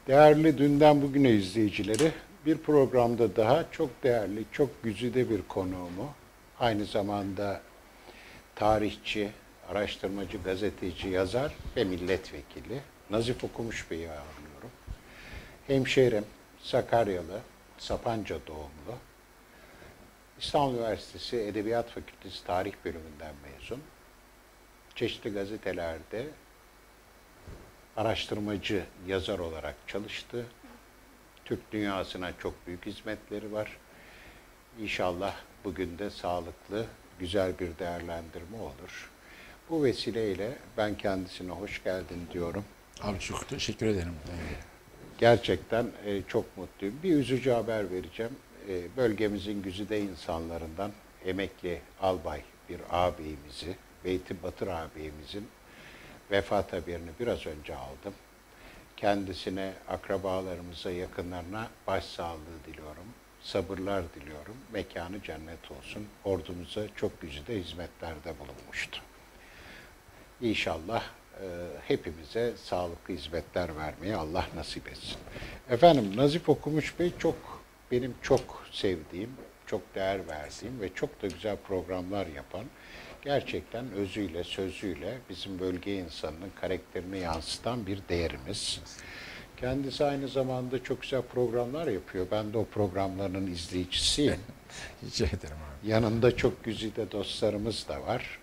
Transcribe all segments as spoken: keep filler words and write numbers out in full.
Değerli Dünden Bugüne izleyicileri, bir programda daha çok değerli, çok güzide bir konuğumu, aynı zamanda tarihçi, araştırmacı, gazeteci, yazar ve milletvekili Nazif Okumuş Bey'i ağırlıyorum. Hemşehrim, Sakaryalı, Sapanca doğumlu, İstanbul Üniversitesi Edebiyat Fakültesi Tarih Bölümünden mezun. Çeşitli gazetelerde araştırmacı, yazar olarak çalıştı. Türk dünyasına çok büyük hizmetleri var. İnşallah bugün de sağlıklı, güzel bir değerlendirme olur. Bu vesileyle ben kendisine hoş geldin diyorum. Abi çok teşekkür ederim. Gerçekten e, çok mutluyum. Bir üzücü haber vereceğim. E, bölgemizin güzide insanlarından emekli albay bir ağabeyimizi, Beyti Batır ağabeyimizin vefat haberini biraz önce aldım. Kendisine, akrabalarımıza, yakınlarına başsağlığı diliyorum. Sabırlar diliyorum. Mekanı cennet olsun. Ordumuza çok güzide hizmetlerde bulunmuştu. İnşallah e, hepimize sağlıklı hizmetler vermeyi Allah nasip etsin. Efendim, Nazif Okumuş Bey çok benim çok sevdiğim, çok değer verdiğim ve çok da güzel programlar yapan, gerçekten özüyle, sözüyle bizim bölge insanının karakterini yansıtan bir değerimiz. Kendisi aynı zamanda çok güzel programlar yapıyor. Ben de o programların izleyicisiyim. Rica ederim abi. Yanında çok güzide dostlarımız da var.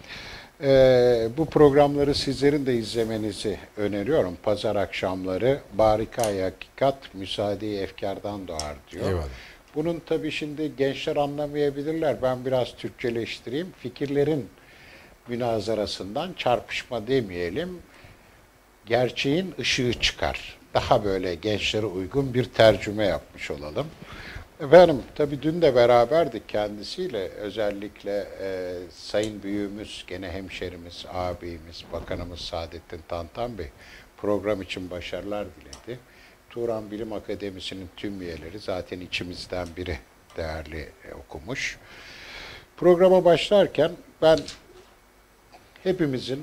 Ee, bu programları sizlerin de izlemenizi öneriyorum. Pazar akşamları Barika Hakikat, Müsaade-i Efkardan doğar diyor. Eyvallah. Bunun tabii şimdi gençler anlamayabilirler. Ben biraz Türkçeleştireyim. Fikirlerin münazarasından çarpışma demeyelim. Gerçeğin ışığı çıkar. Daha böyle gençlere uygun bir tercüme yapmış olalım. Efendim, tabii dün de beraberdik kendisiyle. Özellikle e, Sayın Büyüğümüz, gene hemşerimiz, ağabeyimiz, Bakanımız Saadettin Tantan Bey program için başarılar diledi. Turan Bilim Akademisi'nin tüm üyeleri, zaten içimizden biri değerli e, okumuş. Programa başlarken ben hepimizin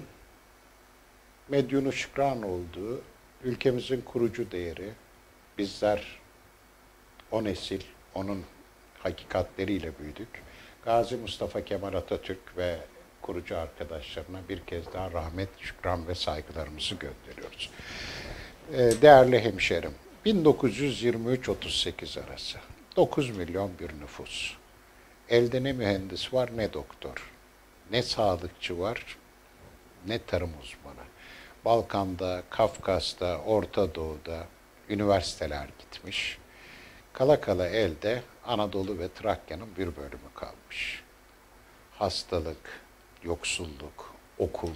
medyunu şükran olduğu, ülkemizin kurucu değeri, bizler o nesil, onun hakikatleriyle büyüdük. Gazi Mustafa Kemal Atatürk ve kurucu arkadaşlarına bir kez daha rahmet, şükran ve saygılarımızı gönderiyoruz. Ee, değerli hemşerim, bin dokuz yüz yirmi üç otuz sekiz arası dokuz milyon bir nüfus. Elde ne mühendis var ne doktor, ne sağlıkçı var ne tarım uzmanı. Balkan'da, Kafkas'ta, Orta Doğu'da üniversiteler gitmiş. Kala kala elde Anadolu ve Trakya'nın bir bölümü kalmış. Hastalık, yoksulluk, okul.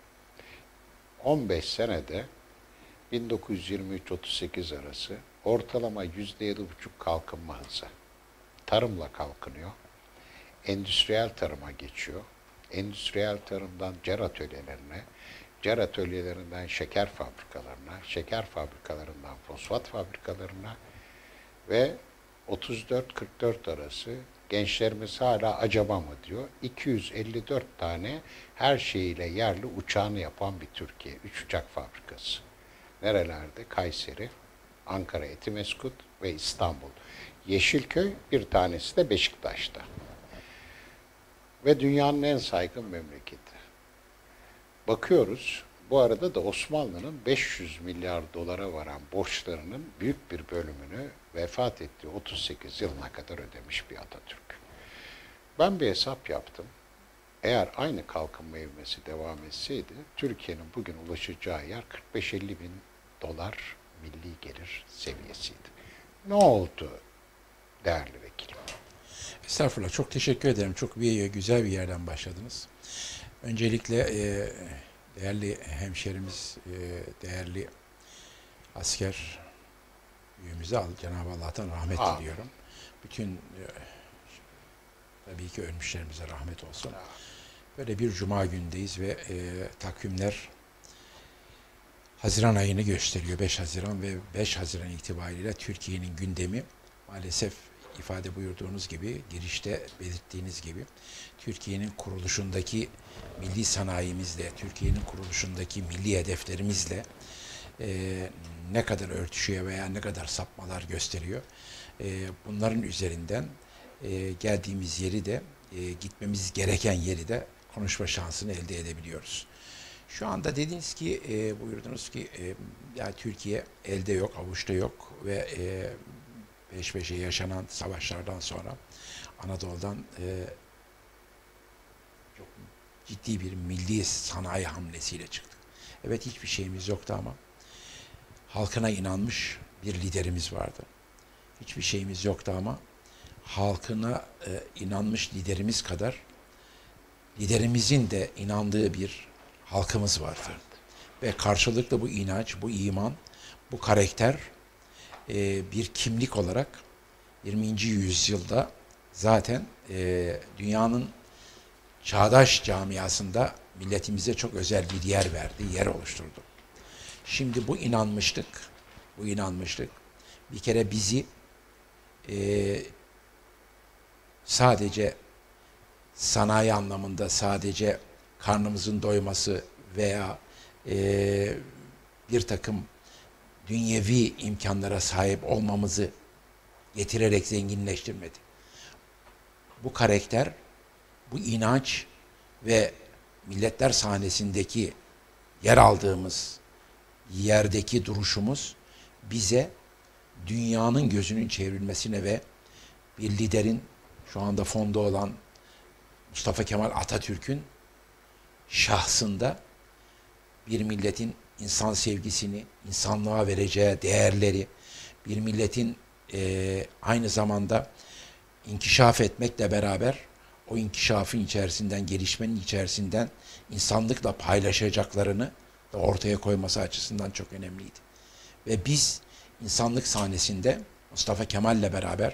on beş senede bin dokuz yüz yirmi üç otuz sekiz arası ortalama yüzde yedi buçuk kalkınma hızı. Tarımla kalkınıyor. Endüstriyel tarıma geçiyor. Endüstriyel tarımdan cer atölyelerine, cer atölyelerinden şeker fabrikalarına, şeker fabrikalarından fosfat fabrikalarına ve otuz dört kırk dört arası gençlerimiz hala acaba mı diyor. iki yüz elli dört tane her şeyiyle yerli uçağını yapan bir Türkiye. Üç uçak fabrikası. Nerelerde? Kayseri, Ankara Etimeskut ve İstanbul. Yeşilköy, bir tanesi de Beşiktaş'ta. Ve dünyanın en saygın memleketi. Bakıyoruz, bu arada da Osmanlı'nın beş yüz milyar dolara varan borçlarının büyük bir bölümünü vefat ettiği otuz sekiz yılına kadar ödemiş bir Atatürk. Ben bir hesap yaptım. Eğer aynı kalkınma ivmesi devam etseydi, Türkiye'nin bugün ulaşacağı yer kırk beş elli bin dolar milli gelir seviyesiydi. Ne oldu değerli vekilim? Estağfurullah. Çok teşekkür ederim. Çok bir, güzel bir yerden başladınız. Öncelikle e, değerli hemşerimiz, e, değerli asker büyüğümüze Cenab-ı Allah'tan rahmet Amin. diliyorum. Bütün e, tabii ki ölmüşlerimize rahmet olsun. Böyle bir cuma gündeyiz ve e, takvimler Haziran ayını gösteriyor. beş Haziran ve beş Haziran itibariyle Türkiye'nin gündemi maalesef ifade buyurduğunuz gibi, girişte belirttiğiniz gibi Türkiye'nin kuruluşundaki milli sanayimizle, Türkiye'nin kuruluşundaki milli hedeflerimizle e, ne kadar örtüşüyor veya ne kadar sapmalar gösteriyor. E, bunların üzerinden e, geldiğimiz yeri de e, gitmemiz gereken yeri de konuşma şansını elde edebiliyoruz. Şu anda dediniz ki, e, buyurdunuz ki e, ya Türkiye elde yok, avuçta yok ve e, peş peşe yaşanan savaşlardan sonra Anadolu'dan e, çok ciddi bir milli sanayi hamlesiyle çıktık. Evet, hiçbir şeyimiz yoktu ama halkına inanmış bir liderimiz vardı. Hiçbir şeyimiz yoktu ama halkına e, inanmış liderimiz kadar liderimizin de inandığı bir halkımız vardı. Ve karşılıklı bu inanç, bu iman, bu karakter e, bir kimlik olarak yirminci yüzyılda zaten e, dünyanın çağdaş camiasında milletimize çok özel bir yer verdi, yer oluşturdu. Şimdi bu inanmışlık, bu inanmışlık bir kere bizi e, sadece sanayi anlamında sadece karnımızın doyması veya e, bir takım dünyevi imkanlara sahip olmamızı getirerek zenginleştirmedi. Bu karakter, bu inanç ve milletler sahnesindeki yer aldığımız yerdeki duruşumuz bize dünyanın gözünün çevrilmesine ve bir liderin, şu anda fonda olan Mustafa Kemal Atatürk'ün şahsında bir milletin insan sevgisini, insanlığa vereceği değerleri, bir milletin e, aynı zamanda inkişaf etmekle beraber o inkişafın içerisinden, gelişmenin içerisinden insanlıkla paylaşacaklarını da ortaya koyması açısından çok önemliydi. Ve biz insanlık sahnesinde Mustafa Kemal'le beraber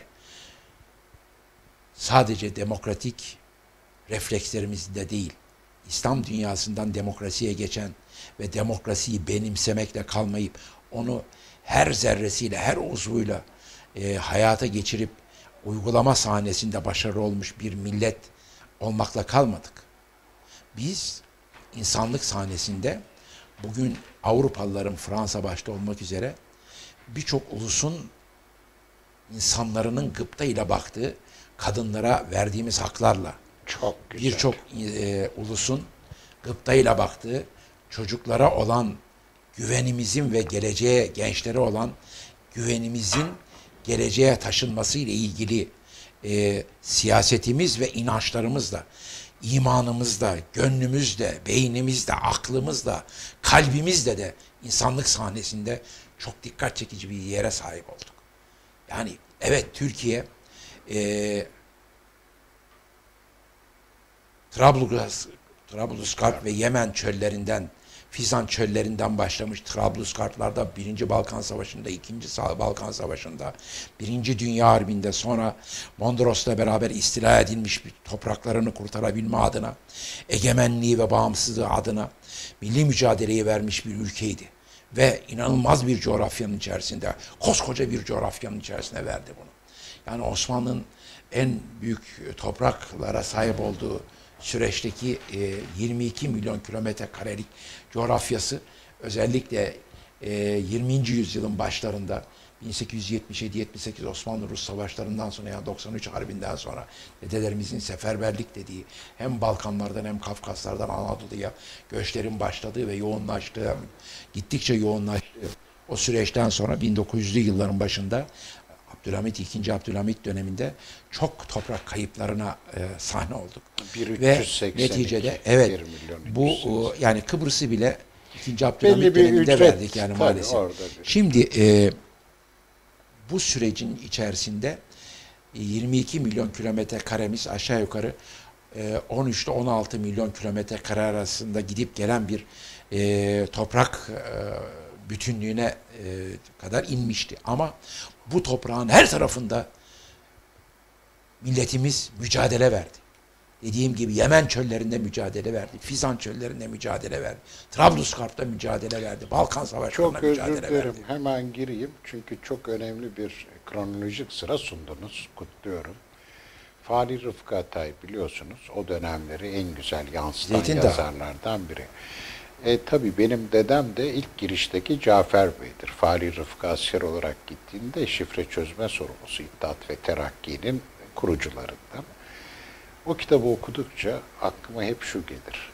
sadece demokratik reflekslerimizde değil, İslam dünyasından demokrasiye geçen ve demokrasiyi benimsemekle kalmayıp onu her zerresiyle, her uzvuyla e, hayata geçirip uygulama sahnesinde başarılı olmuş bir millet olmakla kalmadık. Biz insanlık sahnesinde bugün Avrupalıların, Fransa başta olmak üzere birçok ulusun insanların gıptayla baktığı kadınlara verdiğimiz haklarla, çok güzel. birçok e, ulusun gıptayla baktığı çocuklara olan güvenimizin ve geleceğe, gençlere olan güvenimizin geleceğe taşınması ile ilgili e, siyasetimiz ve inançlarımızla, imanımızla, gönlümüzle, beynimizle, aklımızla, kalbimizle de insanlık sahnesinde çok dikkat çekici bir yere sahip olduk. Yani evet, Türkiye e, Trablus, Trablusgarp ve Yemen çöllerinden, Fizan çöllerinden başlamış Trablusgarplarda birinci Balkan Savaşı'nda, ikinci Balkan Savaşı'nda, birinci Dünya Harbi'nde, sonra Mondros'la beraber istila edilmiş bir topraklarını kurtarabilme adına, egemenliği ve bağımsızlığı adına milli mücadeleyi vermiş bir ülkeydi. Ve inanılmaz bir coğrafyanın içerisinde, koskoca bir coğrafyanın içerisinde verdi bunu. Yani Osmanlı'nın en büyük topraklara sahip olduğu süreçteki e, yirmi iki milyon kilometre karelik coğrafyası özellikle e, yirminci yüzyılın başlarında bin sekiz yüz yetmiş yedi yetmiş sekiz Osmanlı-Rus savaşlarından sonra, yani doksan üç Harbi'nden sonra dedelerimizin seferberlik dediği hem Balkanlardan hem Kafkaslardan Anadolu'ya göçlerin başladığı ve yoğunlaştığı, gittikçe yoğunlaştığı o süreçten sonra bin dokuz yüzlü yılların başında Abdülhamit, ikinci Abdülhamit döneminde çok toprak kayıplarına e, sahne olduk. Ve neticede evet, bu o, yani Kıbrıs'ı bile ikinci Abdülhamit döneminde ücret verdik yani maalesef. Şimdi e, bu sürecin içerisinde yirmi iki milyon kilometre karemiz aşağı yukarı e, on üç ile on altı milyon kilometre kare arasında gidip gelen bir e, toprak e, bütünlüğüne e, kadar inmişti. Ama bu toprağın her tarafında milletimiz mücadele verdi. Dediğim gibi Yemen çöllerinde mücadele verdi. Fizan çöllerinde mücadele verdi. Trablusgarp'ta mücadele verdi. Balkan savaşlarında mücadele verdi. Çok özür dilerim. Hemen gireyim. Çünkü çok önemli bir kronolojik sıra sundunuz. Kutluyorum. Fahri Rıfkı Atay biliyorsunuz. O dönemleri en güzel yansıtan Zeytin yazarlardan biri. E, tabii benim dedem de ilk girişteki Cafer Bey'dir. Fahri Rıfkı asker olarak gittiğinde şifre çözme sorumlusu İttihat ve Terakki'nin kurucularından. O kitabı okudukça aklıma hep şu gelir.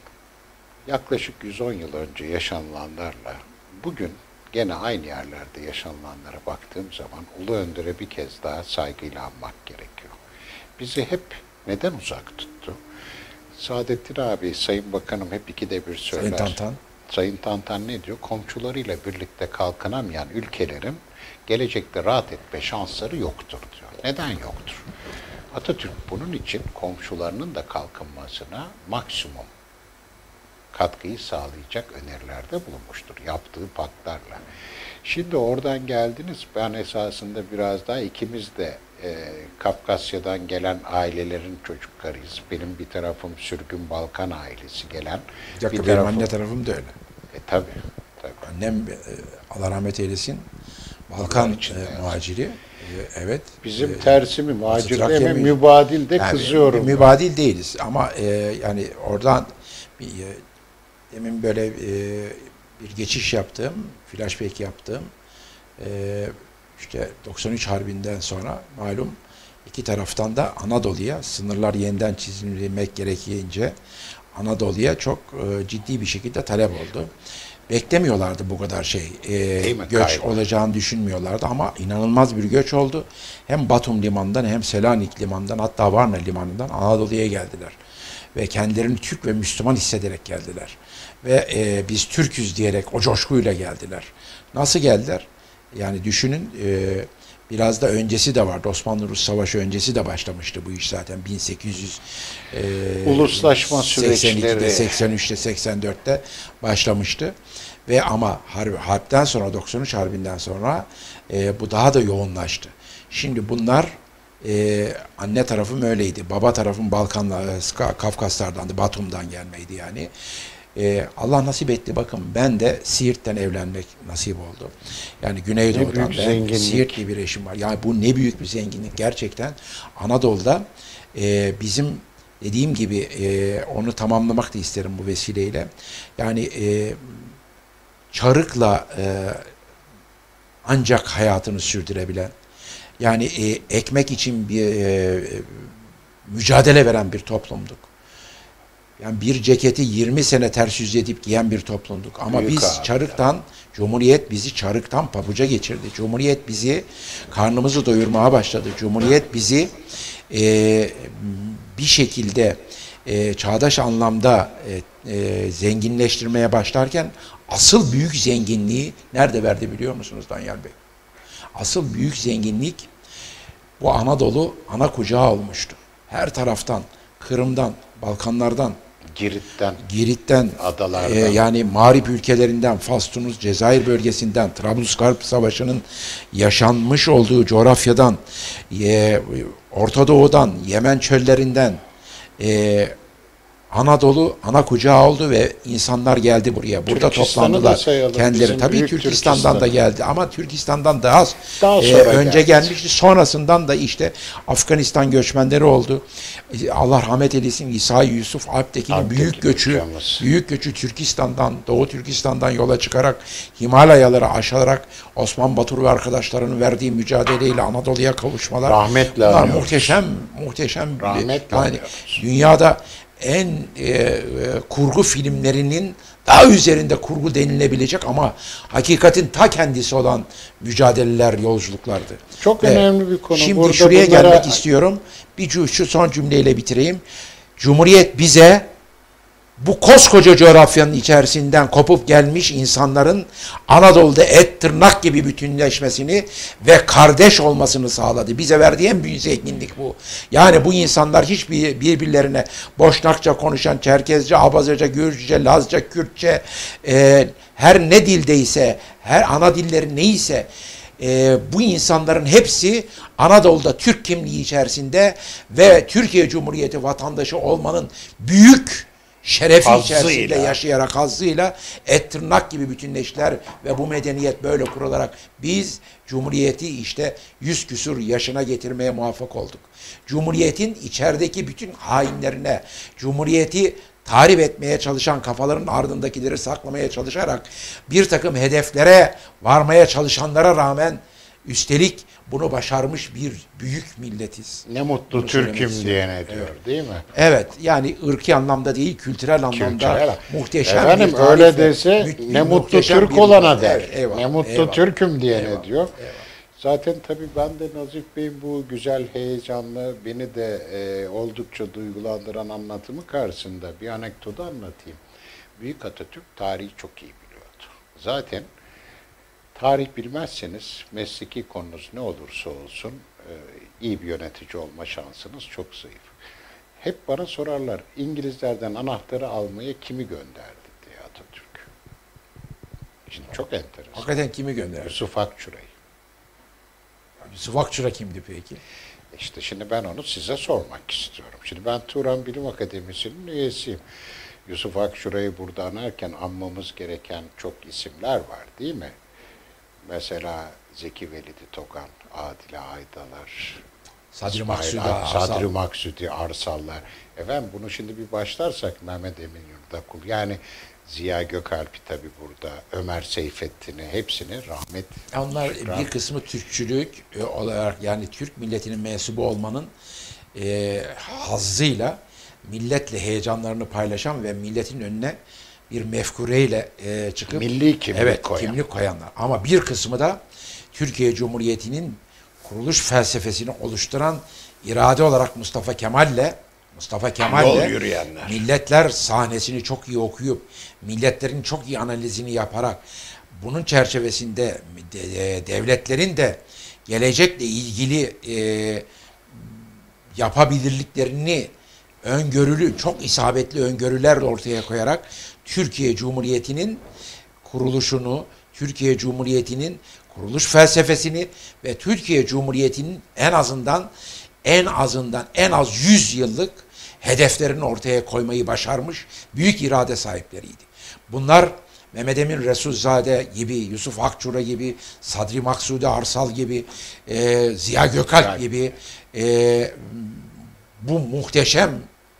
Yaklaşık yüz on yıl önce yaşanılanlarla bugün gene aynı yerlerde yaşanılanlara baktığım zaman Ulu Önder'e bir kez daha saygıyla anmak gerekiyor. Bizi hep neden uzak tuttu? Saadettin abi, Sayın Bakanım hep ikide bir söyler. Sayın Tantan. Sayın Tantan ne diyor? Komşularıyla birlikte kalkınamayan ülkelerin gelecekte rahat etme şansları yoktur diyor. Neden yoktur? Atatürk bunun için komşularının da kalkınmasına maksimum katkıyı sağlayacak önerilerde bulunmuştur. Yaptığı paktlarla. Şimdi oradan geldiniz. Ben esasında biraz daha ikimiz de e, Kafkasya'dan gelen ailelerin çocuklarıyız. Benim bir tarafım sürgün Balkan ailesi gelen. Bir dakika, bir benim tarafım, anne tarafım da öyle. E tabi. Tabii. Annem e, Allah rahmet eylesin Balkan e, muhaciri. E, evet. Bizim e, tersi mi? Muhacir Trakya değil mi? mü- Mübadil de Yani kızıyorum. mübadil değiliz ama e, yani oradan bir, e, demin böyle e, bir geçiş yaptım, flashback yaptım. E, işte doksan üç Harbi'nden sonra malum iki taraftan da Anadolu'ya sınırlar yeniden çizilmek gerekince Anadolu'ya çok e, ciddi bir şekilde talep oldu. Beklemiyorlardı bu kadar şey. E, mi? göç Kaygı. olacağını düşünmüyorlardı ama inanılmaz bir göç oldu. Hem Batum limanından hem Selanik limanından hatta Varna limanından Anadolu'ya geldiler. Ve kendilerini Türk ve Müslüman hissederek geldiler. Ve e, biz Türk'üz diyerek o coşkuyla geldiler. Nasıl geldiler? Yani düşünün e, biraz da öncesi de vardı. Osmanlı-Rus Savaşı öncesi de başlamıştı bu iş zaten. bin sekiz yüz e, Uluslaşma seksen ikide, süreçleri. seksen üçte, seksen dörtte başlamıştı. Ve ama harp, harpten sonra, doksan üç Harbi'nden sonra e, bu daha da yoğunlaştı. Şimdi bunlar e, anne tarafım öyleydi. Baba tarafım Balkanlar, Kafkaslardandı. Batum'dan gelmeydi yani. Ee, Allah nasip etti. Bakın ben de Siirt'ten evlenmek nasip oldu. Yani Güneydoğu'dan ben Siirtli bir eşim var. Yani bu ne büyük bir zenginlik gerçekten. Anadolu'da e, bizim dediğim gibi e, onu tamamlamak da isterim bu vesileyle. Yani e, çarıkla e, ancak hayatını sürdürebilen, yani e, ekmek için bir e, mücadele veren bir toplumduk. Yani bir ceketi yirmi sene ters yüz edip giyen bir toplumduk. Ama Büyük biz abi çarıktan, ya. Cumhuriyet bizi çarıktan pabuca geçirdi. Cumhuriyet bizi karnımızı doyurmaya başladı. Cumhuriyet bizi e, bir şekilde e, çağdaş anlamda e, e, zenginleştirmeye başlarken asıl büyük zenginliği nerede verdi biliyor musunuz Danyal Bey? Asıl büyük zenginlik bu Anadolu ana kucağı olmuştu. Her taraftan, Kırım'dan, Balkanlardan, Girit'ten, Girit'ten, adalardan, e, yani Mağrip ülkelerinden, Fas, Tunus, Cezayir bölgesinden, Trablusgarp Savaşı'nın yaşanmış olduğu coğrafyadan, e, Orta Doğu'dan, Yemen çöllerinden, e, Anadolu ana kucağı oldu ve insanlar geldi buraya. Burada toplandılar kendileri. Tabii Türkistan'dan Türkistan. da geldi ama Türkistan'dan daha, daha e, önce geldi. gelmişti. Sonrasından da işte Afganistan göçmenleri oldu. Allah rahmet eylesin İsa Yusuf Alptekin'in büyük göçü, hocamız. büyük göçü Türkistan'dan, Doğu Türkistan'dan yola çıkarak Himalayaları aşarak Osman Batur ve arkadaşlarının verdiği mücadeleyle Anadolu'ya kavuşmalar. Rahmetle anıyoruz. Muhteşem, muhteşem. Rahmetle yani dünyada en e, e, kurgu filmlerinin daha üzerinde kurgu denilebilecek ama hakikatin ta kendisi olan mücadeleler, yolculuklardı. Çok Ve önemli bir konu. Şimdi Burada şuraya bunlara... gelmek istiyorum. Bir şu son cümleyle bitireyim. Cumhuriyet bize bu koskoca coğrafyanın içerisinden kopup gelmiş insanların Anadolu'da et tırnak gibi bütünleşmesini ve kardeş olmasını sağladı. Bize verdiği en büyük zenginlik bu. Yani bu insanlar hiçbir birbirlerine Boşnakça konuşan, Çerkezce, Abazaca, Gürcüce, Lazca, Kürtçe, e, her ne dildeyse, her ana dilleri neyse, e, bu insanların hepsi Anadolu'da Türk kimliği içerisinde ve Türkiye Cumhuriyeti vatandaşı olmanın büyük şerefi hazzıyla. içerisinde yaşayarak hazzıyla et tırnak gibi bütünleştiler ve bu medeniyet böyle kurularak biz Cumhuriyeti işte yüz küsur yaşına getirmeye muvaffak olduk. Cumhuriyetin içerideki bütün hainlerine, Cumhuriyeti tahrip etmeye çalışan, kafaların ardındakileri saklamaya çalışarak bir takım hedeflere varmaya çalışanlara rağmen üstelik bunu başarmış bir büyük milletiz. Ne mutlu Bunu Türk'üm söylemek diyene istiyorum. diyor, değil mi? Evet, yani ırki anlamda değil, kültürel anlamda Kültürel. muhteşem Efendim bir öyle tarih ve dese mü- ne mutlu muhteşem Türk bir- olana der. Evet, eyvallah, ne mutlu eyvallah. Türk'üm diyene Eyvallah, diyor. eyvallah. Zaten tabii ben de Nazif Bey'in bu güzel, heyecanlı, beni de e, oldukça duygulandıran anlatımı karşısında bir anekdotu anlatayım. Büyük Atatürk tarihi çok iyi biliyordu. Zaten tarih bilmezseniz mesleki konunuz ne olursa olsun e, iyi bir yönetici olma şansınız çok zayıf. Hep bana sorarlar, İngilizlerden anahtarı almaya kimi gönderdi diye Atatürk. Şimdi çok enteresan. Hakikaten kimi gönderdi? Yusuf Akçura'yı. Yusuf Akçura kimdi peki? İşte şimdi ben onu size sormak istiyorum. Şimdi ben Turan Bilim Akademisi'nin üyesiyim. Yusuf Akçura'yı burada anarken anmamız gereken çok isimler var değil mi? Mesela Zeki Velidi Tokan, Adile Aydalar, Sadri İsmail Maksudi Ak- Arsal. Sadri Maksudi Arsallar. Efendim bunu şimdi bir başlarsak Mehmet Emin Yurdakul, yani Ziya Gökalp'i tabi burada, Ömer Seyfettin'i, hepsini rahmet. Onlar şükran. bir kısmı Türkçülük e, olarak, yani Türk milletinin mensubu olmanın e, hazzıyla milletle heyecanlarını paylaşan ve milletin önüne bir mefkureyle e, çıkıp Milli kimlik evet, koyan. kimlik koyanlar. Ama bir kısmı da Türkiye Cumhuriyeti'nin kuruluş felsefesini oluşturan irade olarak Mustafa Kemal'le Mustafa Yol Kemal'le yürüyenler. milletler sahnesini çok iyi okuyup milletlerin çok iyi analizini yaparak bunun çerçevesinde de- devletlerin de gelecekle ilgili e, yapabilirliklerini öngörülü, çok isabetli öngörüler ortaya koyarak Türkiye Cumhuriyeti'nin kuruluşunu, Türkiye Cumhuriyeti'nin kuruluş felsefesini ve Türkiye Cumhuriyeti'nin en azından en azından en az yüz yıllık hedeflerini ortaya koymayı başarmış büyük irade sahipleriydi. Bunlar Mehmet Emin Resulzade gibi, Yusuf Akçura gibi, Sadri Maksudi Arsal gibi, e, Ziya Gökalp Yani. gibi e, bu muhteşem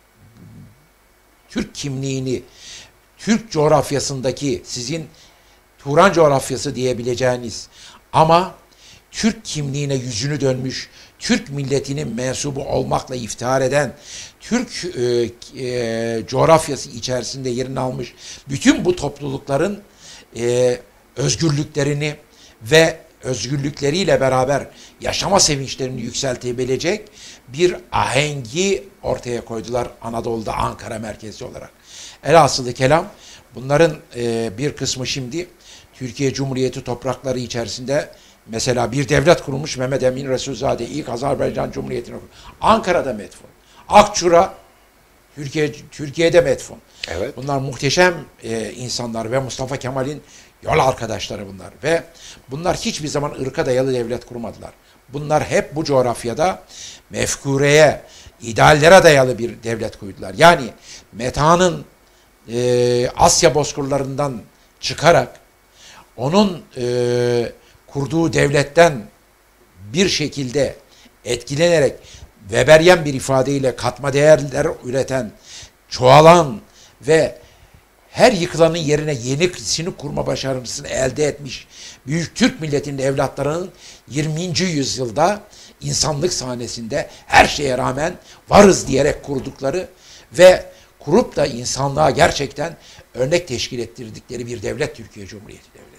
Türk kimliğini, Türk coğrafyasındaki sizin Turan coğrafyası diyebileceğiniz ama Türk kimliğine yüzünü dönmüş, Türk milletinin mensubu olmakla iftihar eden, Türk e, e, coğrafyası içerisinde yerini almış bütün bu toplulukların e, özgürlüklerini ve özgürlükleriyle beraber yaşama sevinçlerini yükseltebilecek bir ahengi ortaya koydular Anadolu'da, Ankara merkezli olarak. Elhasılı kelam bunların e, bir kısmı şimdi Türkiye Cumhuriyeti toprakları içerisinde mesela bir devlet kurulmuş, Mehmet Emin Resulzade ilk Azerbaycan Cumhuriyeti'ni kurmuş. Ankara'da metfun. Akçura Türkiye Türkiye'de metfun. Evet. Bunlar muhteşem e, insanlar ve Mustafa Kemal'in yol arkadaşları bunlar ve bunlar hiçbir zaman ırka dayalı devlet kurmadılar. Bunlar hep bu coğrafyada mefkureye, ideallere dayalı bir devlet kurdular. Yani Meta'nın e, Asya bozkırlarından çıkarak onun e, kurduğu devletten bir şekilde etkilenerek Weberyen bir ifadeyle katma değerler üreten, çoğalan ve her yıkılanın yerine yenisini kurma başarısını elde etmiş büyük Türk milletinin evlatlarının yirminci yüzyılda insanlık sahnesinde her şeye rağmen varız diyerek kurdukları ve kurup da insanlığa gerçekten örnek teşkil ettirdikleri bir devlet Türkiye Cumhuriyeti Devleti.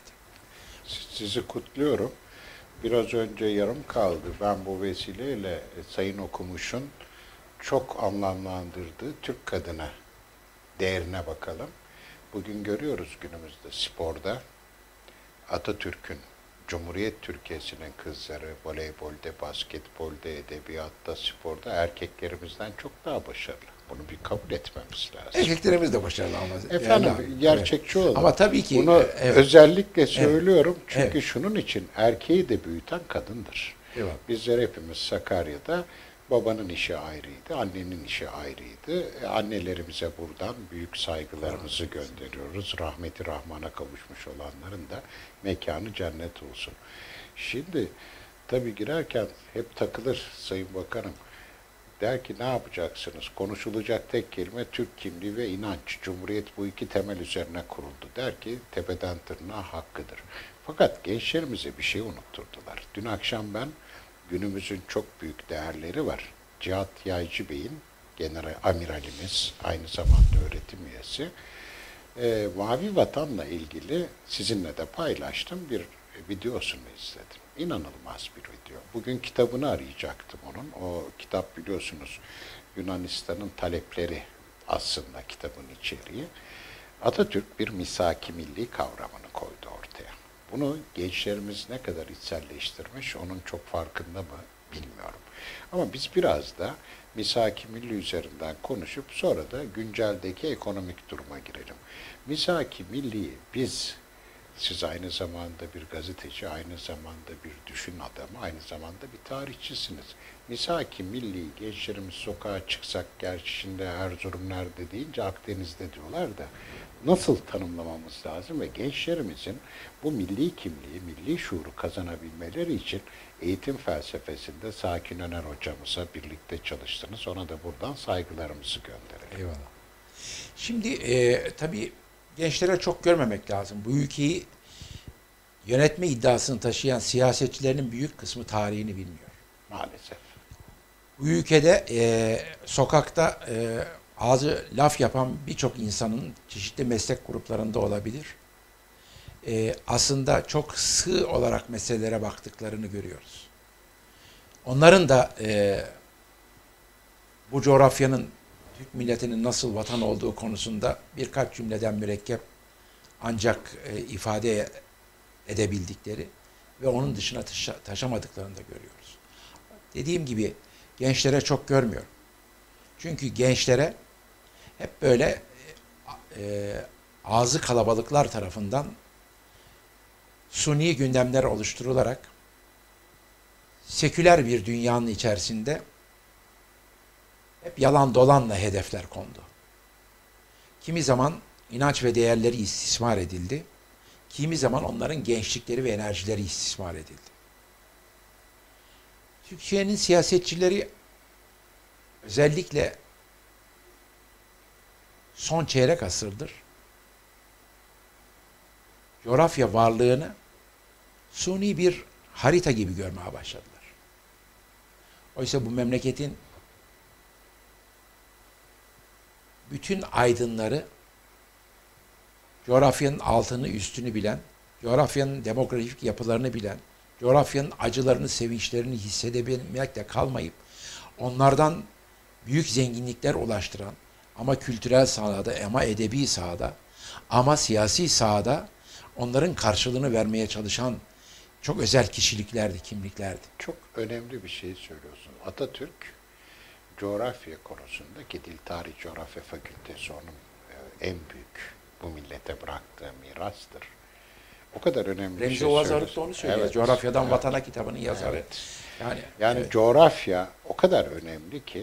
Sizi kutluyorum. Biraz önce yarım kaldı. Ben bu vesileyle e, Sayın Okumuş'un çok anlamlandırdığı Türk kadına değerine bakalım. Bugün görüyoruz günümüzde sporda Atatürk'ün, Cumhuriyet Türkiye'sinin kızları voleybolde, basketbolda, edebiyatta, sporda erkeklerimizden çok daha başarılı. Bunu bir kabul etmemiz lazım. Erkeklerimiz de başarılı ama. Efendim Yani, gerçekçi evet. olun. Ama tabii ki Bunu evet. özellikle söylüyorum çünkü Evet. şunun için erkeği de büyüten kadındır. Evet. Bizler hepimiz Sakarya'da babanın işi ayrıydı, annenin işi ayrıydı. E, Annelerimize buradan büyük saygılarımızı gönderiyoruz. Rahmeti Rahman'a kavuşmuş olanların da mekanı cennet olsun. Şimdi tabii girerken hep takılır Sayın Bakanım. Der ki ne yapacaksınız? Konuşulacak tek kelime Türk kimliği ve inanç. Cumhuriyet bu iki temel üzerine kuruldu. Der ki tepeden tırnağa hakkıdır. Fakat gençlerimize bir şey unutturdular. Dün akşam ben günümüzün çok büyük değerleri var. Cihat Yaycı Bey'in general amiralimiz, aynı zamanda öğretim üyesi. E, Mavi Vatan'la ilgili sizinle de paylaştım, bir videosunu izledim. İnanılmaz bir video. Bugün kitabını arayacaktım onun. O kitap biliyorsunuz Yunanistan'ın talepleri aslında kitabın içeriği. Atatürk bir misaki milli kavramını koydu ortaya. Bunu gençlerimiz ne kadar içselleştirmiş onun çok farkında mı bilmiyorum. Ama biz biraz da misaki milli üzerinden konuşup sonra da günceldeki ekonomik duruma girelim. Misaki milliyi biz, siz aynı zamanda bir gazeteci, aynı zamanda bir düşün adamı, aynı zamanda bir tarihçisiniz. Misaki milli gençlerimiz sokağa çıksak, gerçi şimdi Erzurum nerede deyince Akdeniz'de diyorlar da, nasıl tanımlamamız lazım ve gençlerimizin bu milli kimliği, milli şuuru kazanabilmeleri için eğitim felsefesinde Sakin Öner hocamıza birlikte çalıştınız. Ona da buradan saygılarımızı gönderelim. Eyvallah. Şimdi e, tabii gençlere çok görmemek lazım. Bu ülkeyi yönetme iddiasını taşıyan siyasetçilerin büyük kısmı tarihini bilmiyor. Maalesef. Bu ülkede e, sokakta e, ağzı laf yapan birçok insanın çeşitli meslek gruplarında olabilir. E, aslında çok sığ olarak meselelere baktıklarını görüyoruz. Onların da e, bu coğrafyanın, Türk milletinin nasıl vatan olduğu konusunda birkaç cümleden mürekkep ancak e, ifade edebildikleri ve onun dışına taşa, taşamadıklarını da görüyoruz. Dediğim gibi gençlere çok görmüyorum. Çünkü gençlere hep böyle e, ağzı kalabalıklar tarafından suni gündemler oluşturularak seküler bir dünyanın içerisinde hep yalan dolanla hedefler kondu. Kimi zaman inanç ve değerleri istismar edildi. Kimi zaman onların gençlikleri ve enerjileri istismar edildi. Türkiye'nin siyasetçileri özellikle son çeyrek asırdır coğrafya varlığını suni bir harita gibi görmeye başladılar. Oysa bu memleketin bütün aydınları coğrafyanın altını üstünü bilen, coğrafyanın demografik yapılarını bilen, coğrafyanın acılarını, sevinçlerini hissedebilmekle kalmayıp onlardan büyük zenginlikler ulaştıran ama kültürel sahada, ama edebi sahada, ama siyasi sahada onların karşılığını vermeye çalışan çok özel kişiliklerdi, kimliklerdi. Çok önemli bir şey söylüyorsun. Atatürk coğrafya konusunda ki Dil Tarih Coğrafya Fakültesi onun en büyük bu millete bıraktığı mirastır. O kadar önemli Remzi bir şey Ovaz söylüyorsun. Arık da onu söylüyor. Evet, Coğrafyadan evet. Vatana kitabının yazarı. Evet. Yani, yani evet. coğrafya o kadar önemli ki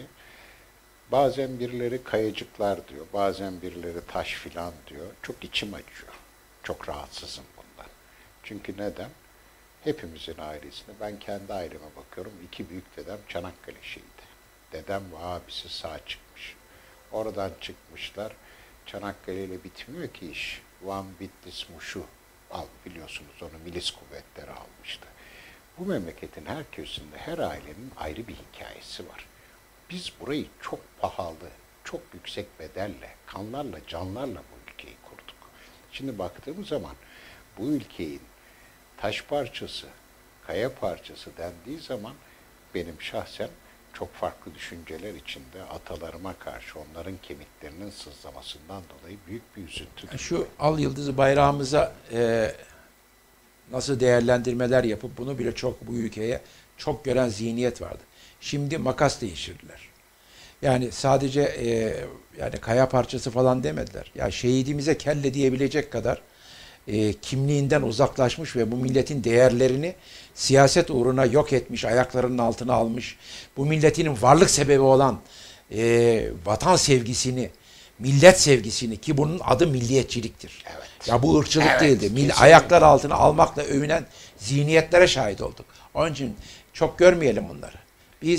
bazen birileri kayacıklar diyor, bazen birileri taş filan diyor. Çok içim acıyor. Çok rahatsızım bundan. Çünkü neden? Hepimizin ailesine, ben kendi aileme bakıyorum. İki büyük dedem Çanakkale şehidi. Dedem ve abisi sağ çıkmış. Oradan çıkmışlar. Çanakkale ile bitmiyor ki iş. Van, Bitlis, Muş'u al, biliyorsunuz onu milis kuvvetleri almıştı. Bu memleketin her köşesinde her ailenin ayrı bir hikayesi var. Biz burayı çok pahalı, çok yüksek bedelle, kanlarla, canlarla bu ülkeyi kurduk. Şimdi baktığımız zaman bu ülkenin taş parçası, kaya parçası dendiği zaman benim şahsen çok farklı düşünceler içinde atalarıma karşı onların kemiklerinin sızlamasından dolayı büyük bir üzüntü duyuyorum. Şu al yıldızı bayrağımıza e, nasıl değerlendirmeler yapıp bunu bile çok bu ülkeye çok gören zihniyet vardı. Şimdi makas değiştirdiler. Yani sadece e, yani kaya parçası falan demediler. Ya şehidimize kelle diyebilecek kadar e, kimliğinden uzaklaşmış ve bu milletin değerlerini siyaset uğruna yok etmiş, ayaklarının altına almış. Bu milletin varlık sebebi olan e, vatan sevgisini, millet sevgisini, ki bunun adı milliyetçiliktir. Evet. Ya bu ırkçılık Evet, değildi. Mil, kesinlikle. ayaklar altına almakla övünen zihniyetlere şahit olduk. Onun için çok görmeyelim bunları. Biz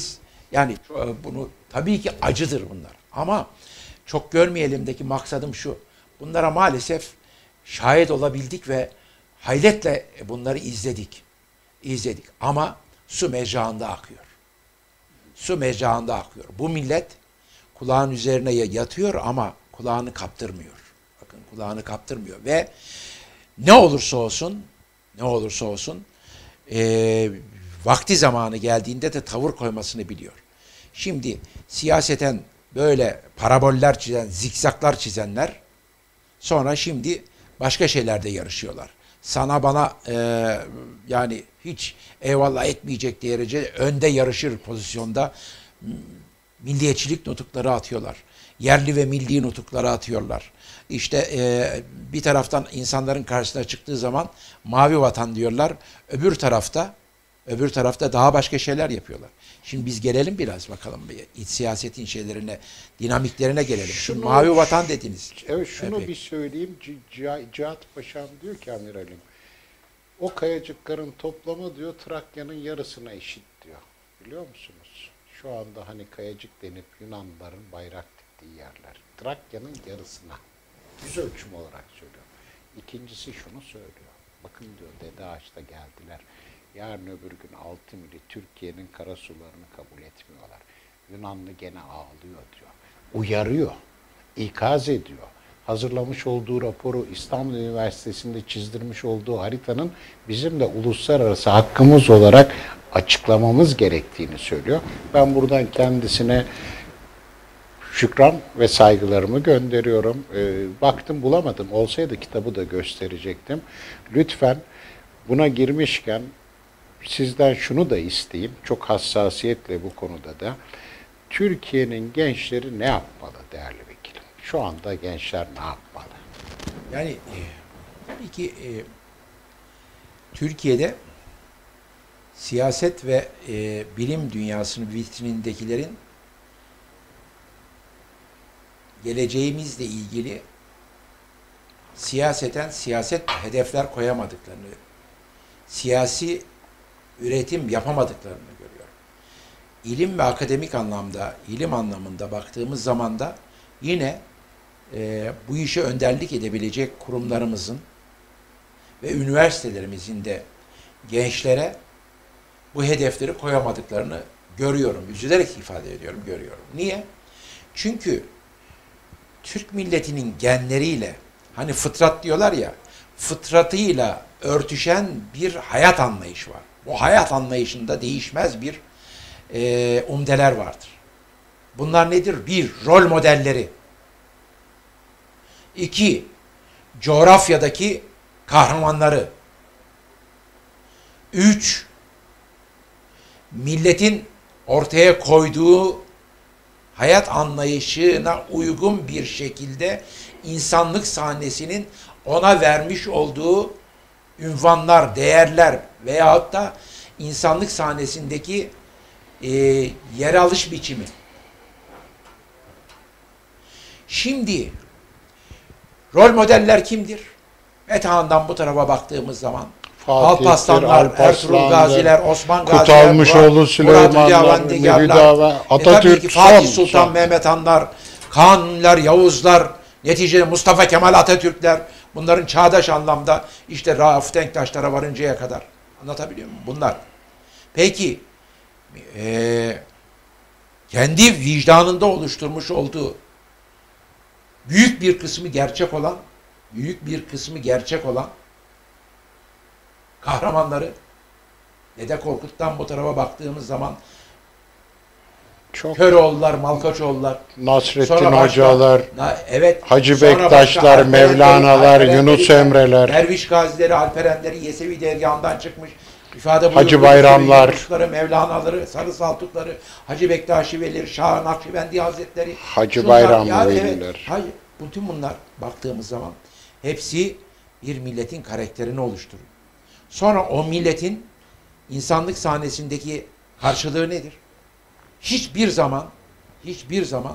Yani e, bunu tabii ki acıdır bunlar. Ama çok görmeyelimdeki maksadım şu. Bunlara maalesef şahit olabildik ve hayretle bunları izledik. İzledik. Ama su mecrağında akıyor. Su mecrağında akıyor. Bu millet kulağın üzerine yatıyor ama kulağını kaptırmıyor. Bakın kulağını kaptırmıyor ve ne olursa olsun, ne olursa olsun e, vakti zamanı geldiğinde de tavır koymasını biliyor. Şimdi siyaseten böyle paraboller çizen, zikzaklar çizenler sonra şimdi başka şeylerde yarışıyorlar. Sana bana e, yani hiç eyvallah etmeyecek derece önde yarışır pozisyonda milliyetçilik nutukları atıyorlar. Yerli ve milli nutukları atıyorlar. İşte e, bir taraftan insanların karşısına çıktığı zaman mavi vatan diyorlar. Öbür tarafta öbür tarafta daha başka şeyler yapıyorlar. Şimdi biz gelelim biraz bakalım iç siyasetin şeylerine, dinamiklerine gelelim. Şunu, Şimdi mavi vatan dediniz. Evet şunu Evet. bir söyleyeyim. C- Cihat Paşam diyor ki amiralim, o kayacıkların toplamı diyor Trakya'nın yarısına eşit diyor. Biliyor musunuz? Şu anda hani kayacık denip Yunanlıların bayrak diktiği yerler. Trakya'nın yarısına. Yüz ölçüm olarak söylüyor. İkincisi şunu söylüyor. Bakın diyor Dede Ağaç'ta geldiler. Yarın öbür gün altı mili Türkiye'nin karasularını kabul etmiyorlar. Yunanlı gene ağlıyor diyor. Uyarıyor. İkaz ediyor. Hazırlamış olduğu raporu İstanbul Üniversitesi'nde çizdirmiş olduğu haritanın bizim de uluslararası hakkımız olarak açıklamamız gerektiğini söylüyor. Ben buradan kendisine şükran ve saygılarımı gönderiyorum. E, baktım bulamadım. Olsaydı kitabı da gösterecektim. Lütfen buna girmişken sizden şunu da isteyeyim. Çok hassasiyetle bu konuda da. Türkiye'nin gençleri ne yapmalı değerli vekilim? Şu anda gençler ne yapmalı? Yani e, tabii ki e, Türkiye'de siyaset ve e, bilim dünyasının vitrinindekilerin geleceğimizle ilgili siyaseten siyaset hedefler koyamadıklarını, siyasi üretim yapamadıklarını görüyorum. İlim ve akademik anlamda, ilim anlamında baktığımız zaman da yine e, bu işe önderlik edebilecek kurumlarımızın ve üniversitelerimizin de gençlere bu hedefleri koyamadıklarını görüyorum. Üzülerek ifade ediyorum, görüyorum. Niye? Çünkü Türk milletinin genleriyle, hani fıtrat diyorlar ya, fıtratıyla örtüşen bir hayat anlayışı var. Bu hayat anlayışında değişmez bir e, umdeler vardır. Bunlar nedir? Bir, rol modelleri. İki, coğrafyadaki kahramanları. Üç, milletin ortaya koyduğu hayat anlayışına uygun bir şekilde insanlık sahnesinin ona vermiş olduğu ünvanlar, değerler veyahut da insanlık sahnesindeki e, yer alış biçimi. Şimdi rol modeller kimdir? Metehan'dan bu tarafa baktığımız zaman Alparslanlar, Ertuğrul Gaziler, Osman Gaziler, Kutalmışoğlu, Süleymanlar, Mühüdava, Atatürk, e, Fatih son, Sultan son. Mehmet Hanlar, Kanuniler, Yavuzlar, neticede Mustafa Kemal Atatürkler, bunların çağdaş anlamda işte Rauf Denktaşlara varıncaya kadar. Anlatabiliyor muyum? Bunlar. Peki e, kendi vicdanında oluşturmuş olduğu büyük bir kısmı gerçek olan büyük bir kısmı gerçek olan kahramanları Dede Korkut'tan bu tarafa baktığımız zaman Çok. Köroğullar, Malkaçoğullar, Nasrettin başka, Hocalar, na, evet, Hacı sonra Bektaşlar, başka Mevlana'lar, Alperenleri, Yunus Emre'ler, Derviş Gazileri, Alperenleri, Yesevi dergahından çıkmış ifade Hacı Bayramlar, Yunusları, Mevlana'ları, Sarı Saltukları, Hacı Bektaşi Velileri, Şah Nakşibendi Hazretleri, Hacı şunlar, Bayramlı ya, Veliler. Evet, hayır, bütün bunlar baktığımız zaman hepsi bir milletin karakterini oluşturuyor. Sonra o milletin insanlık sahnesindeki karşılığı nedir? Hiçbir zaman, hiçbir zaman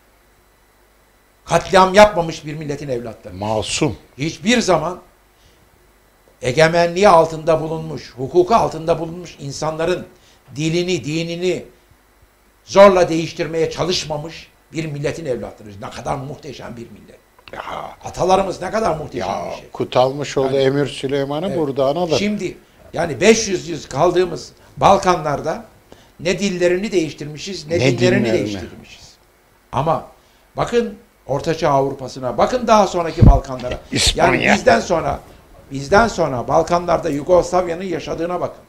katliam yapmamış bir milletin evlatları. masum. Hiçbir zaman egemenliği altında bulunmuş, hukuku altında bulunmuş insanların dilini, dinini zorla değiştirmeye çalışmamış bir milletin evlatlarıyız. Ne kadar muhteşem bir millet. Ya, Atalarımız ne kadar muhteşem ya bir şey. Kutalmışoğlu Yani- Emir Süleyman'ı Evet. burada analım. Şimdi yani beş yüz yıl kaldığımız Balkanlarda ne dillerini değiştirmişiz, ne, Ne dinlerini dinlerini. değiştirmişiz. Ama bakın Ortaçağ Avrupa'sına, bakın daha sonraki Balkanlara. İspanya. Yani bizden sonra bizden sonra Balkanlarda Yugoslavya'nın yaşadığına bakın.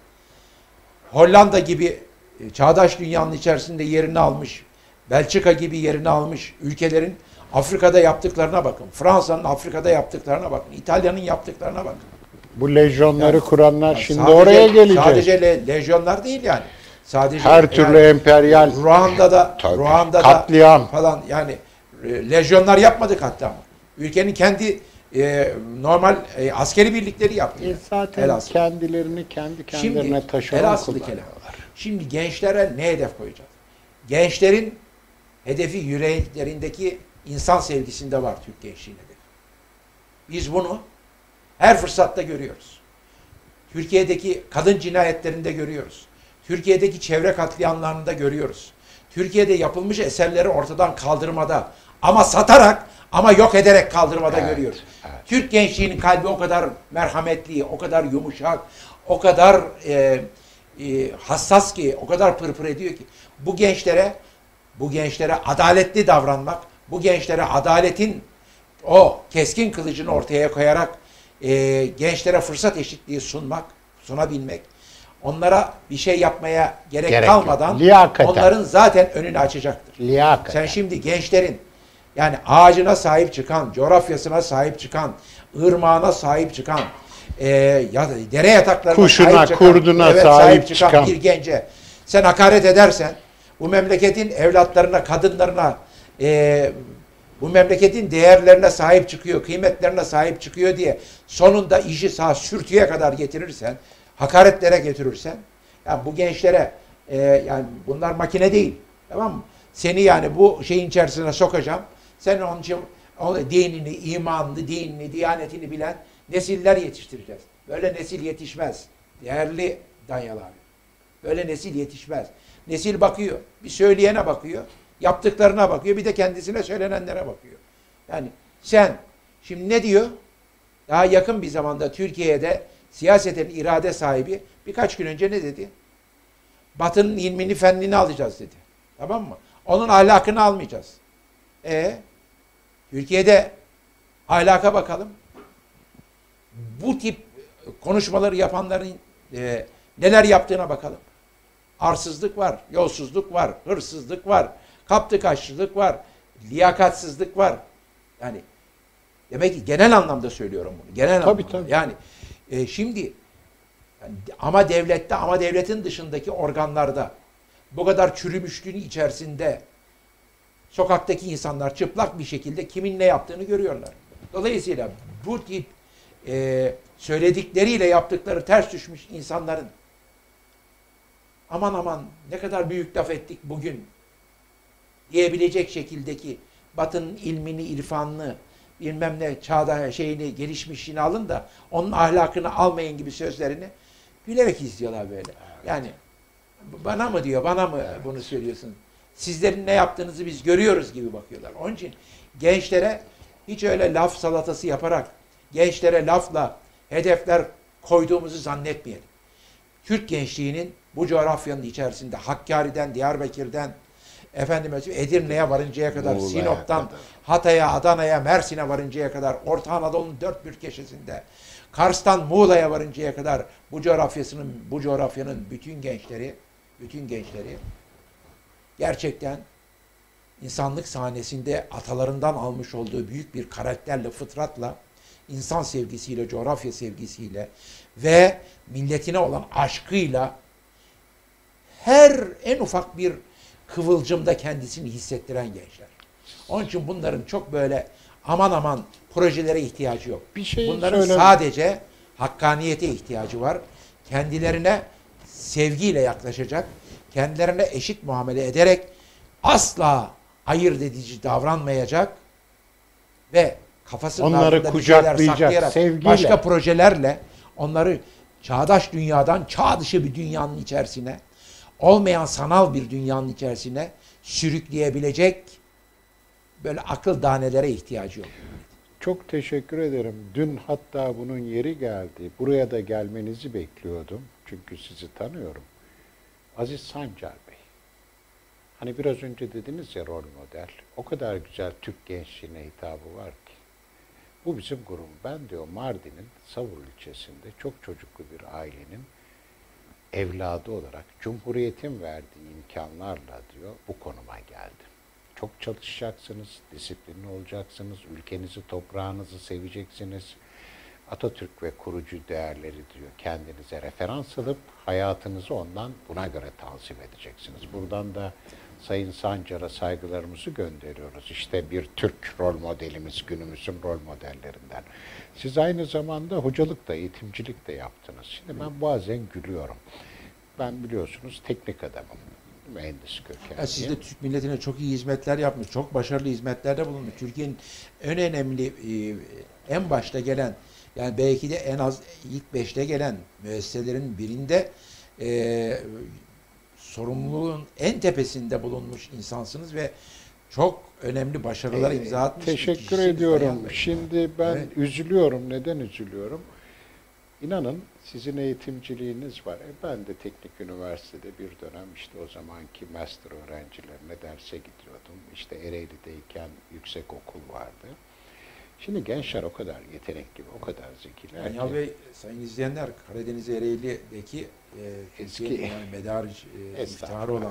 Hollanda gibi e, çağdaş dünyanın içerisinde yerini almış, Belçika gibi yerini almış ülkelerin Afrika'da yaptıklarına bakın. Fransa'nın Afrika'da yaptıklarına bakın. İtalya'nın yaptıklarına bakın. Bu lejyonları Yani- kuranlar Yani şimdi sadece- oraya gelecek. Sadece le- lejyonlar değil yani. Sadece Her türlü yani, emperyal Ruanda'da, Tabii. Ruanda'da Katliam. falan yani e, lejyonlar yapmadı katliamı. Ülkenin kendi e, normal e, askeri birlikleri yaptı. E zaten Elhasıl. kendilerini kendi kendilerine Şimdi taşıran elhasılı kullanıyorlar. kelam. Şimdi gençlere ne hedef koyacağız? Gençlerin hedefi yüreklerindeki insan sevgisinde var Türk gençliğinin hedefi. Biz bunu her fırsatta görüyoruz. Türkiye'deki kadın cinayetlerinde görüyoruz. Türkiye'deki çevre katliamlarında görüyoruz. Türkiye'de yapılmış eserleri ortadan kaldırmada ama satarak ama yok ederek kaldırmada Evet, görüyoruz. evet. Türk gençliğinin kalbi o kadar merhametli, o kadar yumuşak, o kadar e, e, hassas ki, o kadar pırpır ediyor ki bu gençlere bu gençlere adaletli davranmak, bu gençlere adaletin o keskin kılıcını ortaya koyarak e, gençlere fırsat eşitliği sunmak, sunabilmek, onlara bir şey yapmaya gerek, Gerek kalmadan yok. Liyakaten. onların zaten önünü açacaktır. Liyakat. Sen şimdi gençlerin yani ağacına sahip çıkan, coğrafyasına sahip çıkan, ırmağına sahip çıkan, e, ya, dere yataklarına Kuşuna, sahip çıkan, kurduna evet, sahip çıkan. bir gence sen hakaret edersen bu memleketin evlatlarına, kadınlarına, e, bu memleketin değerlerine sahip çıkıyor, kıymetlerine sahip çıkıyor diye sonunda işi sağ sürtüye kadar getirirsen, hakaretlere getirirsen, yani bu gençlere e, yani bunlar makine değil, tamam mı? Seni yani bu şeyin içerisine sokacağım. Sen onun için o dinini, imanını, dinini, diyanetini bilen nesiller yetiştireceğiz. Böyle nesil yetişmez. Değerli Danyal abi. Böyle nesil yetişmez. Nesil bakıyor. Bir söyleyene bakıyor. Yaptıklarına bakıyor. Bir de kendisine söylenenlere bakıyor. Yani sen şimdi ne diyor? Daha yakın bir zamanda Türkiye'de siyaseten irade sahibi birkaç gün önce ne dedi? Batı'nın ilmini, fennini alacağız dedi. Tamam mı? Onun ahlakını almayacağız. E Türkiye'de ahlaka bakalım. Bu tip konuşmaları yapanların e, neler yaptığına bakalım. Arsızlık var, yolsuzluk var, hırsızlık var, kaptı kaççılık var, liyakatsızlık var. Yani demek ki genel anlamda söylüyorum bunu. Genel Tabii, anlamda. tabii. Yani e, şimdi yani, ama devlette ama devletin dışındaki organlarda bu kadar çürümüşlüğün içerisinde sokaktaki insanlar çıplak bir şekilde kimin ne yaptığını görüyorlar. Dolayısıyla bu tip e, söyledikleriyle yaptıkları ters düşmüş insanların aman aman ne kadar büyük laf ettik bugün diyebilecek şekildeki Batı'nın ilmini, irfanını, bilmem ne çağda şeyini, gelişmişliğini alın da onun ahlakını almayın gibi sözlerini gülerek izliyorlar böyle. Yani bana mı diyor, bana mı bunu söylüyorsun? Sizlerin ne yaptığınızı biz görüyoruz gibi bakıyorlar. Onun için gençlere hiç öyle laf salatası yaparak, gençlere lafla hedefler koyduğumuzu zannetmeyelim. Türk gençliğinin bu coğrafyanın içerisinde Hakkari'den, Diyarbakır'dan, efendim Edirne'ye varıncaya kadar, Muğla'ya Sinop'tan, kadar. Hatay'a, Adana'ya, Mersin'e varıncaya kadar, Orta Anadolu'nun dört bir köşesinde, Kars'tan Muğla'ya varıncaya kadar bu coğrafyasının, bu coğrafyanın bütün gençleri, bütün gençleri gerçekten insanlık sahnesinde atalarından almış olduğu büyük bir karakterle, fıtratla, insan sevgisiyle, coğrafya sevgisiyle ve milletine olan aşkıyla her en ufak bir kıvılcımda kendisini hissettiren gençler. Onun için bunların çok böyle aman aman projelere ihtiyacı yok. Bir şey Bunların söyle- sadece hakkaniyete ihtiyacı var. Kendilerine sevgiyle yaklaşacak, kendilerine eşit muamele ederek asla ayırt edici davranmayacak ve kafasının Onları altında bir şeyler kucaklayacak, saklayarak sevgiyle. başka projelerle onları çağdaş dünyadan çağ dışı bir dünyanın içerisine, olmayan sanal bir dünyanın içerisine sürükleyebilecek böyle akıl danelere ihtiyacı yok. Çok teşekkür ederim. Dün hatta bunun yeri geldi. Buraya da gelmenizi bekliyordum. Çünkü sizi tanıyorum. Aziz Sancar Bey. Hani biraz önce dediniz ya rol model. O kadar güzel Türk gençliğine hitabı var ki. Bu bizim gurum. Ben diyor Mardin'in Savurlu ilçesinde çok çocuklu bir ailenin evladı olarak Cumhuriyet'in verdiği imkanlarla diyor bu konuma geldim. Çok çalışacaksınız, disiplinli olacaksınız, ülkenizi, toprağınızı seveceksiniz. Atatürk ve kurucu değerleri diyor kendinize referans alıp hayatınızı ondan buna göre tanzim edeceksiniz. Buradan da Sayın Sancar'a saygılarımızı gönderiyoruz. İşte bir Türk rol modelimiz, günümüzün rol modellerinden. Siz aynı zamanda hocalık da, eğitimcilik de yaptınız. Şimdi ben bazen gülüyorum. Ben biliyorsunuz teknik adamım. Mühendis kökenli. Ya siz de Türk milletine çok iyi hizmetler yapmış, çok başarılı hizmetlerde bulunmuş. Türkiye'nin en önemli, e, en başta gelen, yani belki de en az ilk beşte gelen müesseselerin birinde e, sorumluluğun en tepesinde bulunmuş insansınız ve çok önemli başarılar imza atmış. Teşekkür ediyorum. Şimdi ben evet. üzülüyorum. Neden üzülüyorum? İnanın sizin eğitimciliğiniz var. E ben de teknik üniversitede bir dönem işte o zamanki master öğrencilerine derse gidiyordum. İşte Ereğli'deyken yüksek okul vardı. Şimdi gençler o kadar yetenekli, o kadar zekiler yani ki. Ya Bey, sayın izleyenler, Karadeniz Ereğli'deki e, eski yani medarij e, iftiharı olan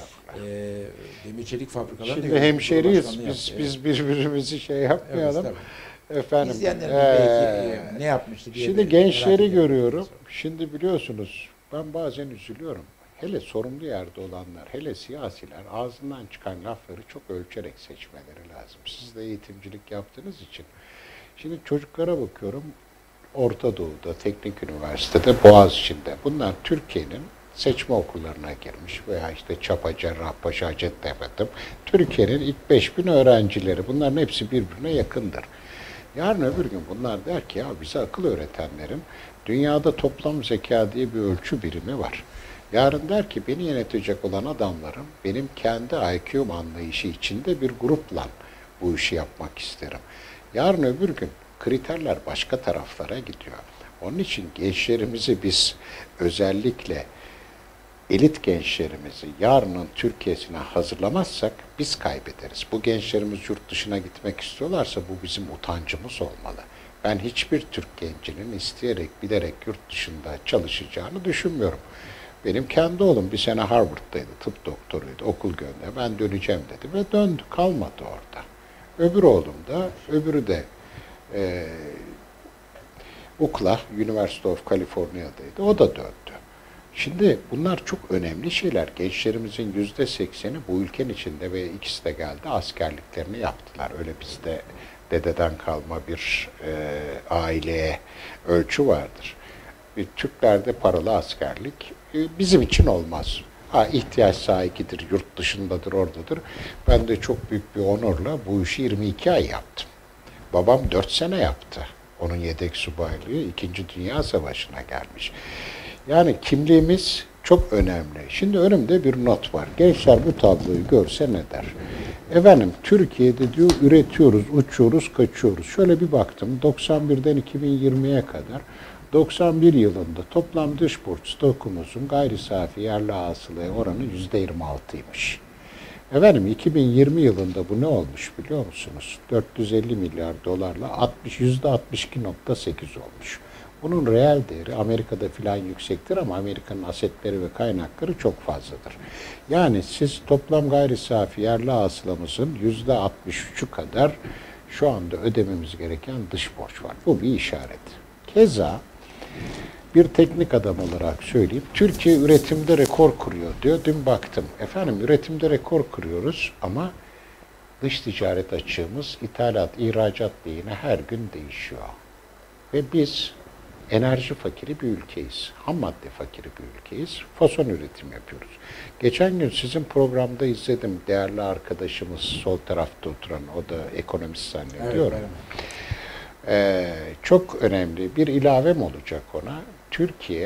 e, demir çelik fabrikaları. Şimdi hemşeriyiz, biz, yaptı. biz birbirimizi şey yapmayalım. Evet, Efendim, İzleyenler ee, belki e, ne yapmıştı diye. Şimdi gençleri görüyorum. Şimdi biliyorsunuz ben bazen üzülüyorum. Hele sorumlu yerde olanlar, hele siyasiler ağzından çıkan lafları çok ölçerek seçmeleri lazım. Siz de eğitimcilik yaptığınız için. Şimdi çocuklara bakıyorum. Orta Doğu'da, Teknik Üniversitede, Boğaziçi'nde. Bunlar Türkiye'nin seçme okullarına girmiş veya işte Çapa, Cerrahpaşa, Hacettepe. Türkiye'nin ilk beş bin öğrencileri. Bunların hepsi birbirine yakındır. Yarın öbür gün bunlar der ki ya bize akıl öğretenlerin dünyada toplam zeka diye bir ölçü birimi var. Yarın der ki beni yönetecek olan adamların benim kendi I Q'm anlayışı içinde bir grupla bu işi yapmak isterim. Yarın öbür gün kriterler başka taraflara gidiyor. Onun için gençlerimizi biz özellikle elit gençlerimizi yarının Türkiye'sine hazırlamazsak biz kaybederiz. Bu gençlerimiz yurt dışına gitmek istiyorlarsa bu bizim utancımız olmalı. Ben hiçbir Türk gencinin isteyerek, bilerek yurt dışında çalışacağını düşünmüyorum. Benim kendi oğlum bir sene Harvard'daydı, tıp doktoruydu, okul gönder, ben döneceğim dedi ve döndü, kalmadı orada. Öbür oğlum da, öbürü de e, U C L A, University of California'daydı, o da döndü. Şimdi bunlar çok önemli şeyler. Gençlerimizin yüzde sekseni bu ülkenin içinde ve ikisi de geldi askerliklerini yaptılar. Öyle bizde dededen kalma bir e, aileye ölçü vardır. E, Türklerde paralı askerlik e, bizim için olmaz. Ha ihtiyaç sahibidir, yurt dışındadır, oradadır. Ben de çok büyük bir onurla bu işi yirmi iki ay yaptım. Babam dört sene yaptı. Onun yedek subaylığı İkinci Dünya Savaşı'na gelmiş. Yani kimliğimiz çok önemli. Şimdi önümde bir not var. Gençler bu tabloyu görse ne der? Efendim Türkiye'de diyor üretiyoruz, uçuyoruz, kaçıyoruz. Şöyle bir baktım doksan birden iki bin yirmiye kadar doksan bir yılında toplam dış borç stokumuzun gayri safi yerli hasılaya oranı yüzde yirmi altıymış. Efendim iki bin yirmi yılında bu ne olmuş biliyor musunuz? dört yüz elli milyar dolarla yüzde altmış iki nokta sekiz olmuş. Bunun reel değeri Amerika'da filan yüksektir ama Amerika'nın asetleri ve kaynakları çok fazladır. Yani siz toplam gayri safi yerli hasılamızın yüzde altmış üçü kadar şu anda ödememiz gereken dış borç var. Bu bir işaret. Keza bir teknik adam olarak söyleyeyim. Türkiye üretimde rekor kuruyor diyor. Dün baktım. Efendim üretimde rekor kuruyoruz ama dış ticaret açığımız ithalat, ihracat yine her gün değişiyor. Ve biz enerji fakiri bir ülkeyiz. Ham madde fakiri bir ülkeyiz. Fason üretim yapıyoruz. Geçen gün sizin programda izledim. Değerli arkadaşımız sol tarafta oturan, o da ekonomist zannediyorum. Evet, evet. Ee, çok önemli bir ilavem olacak ona. Türkiye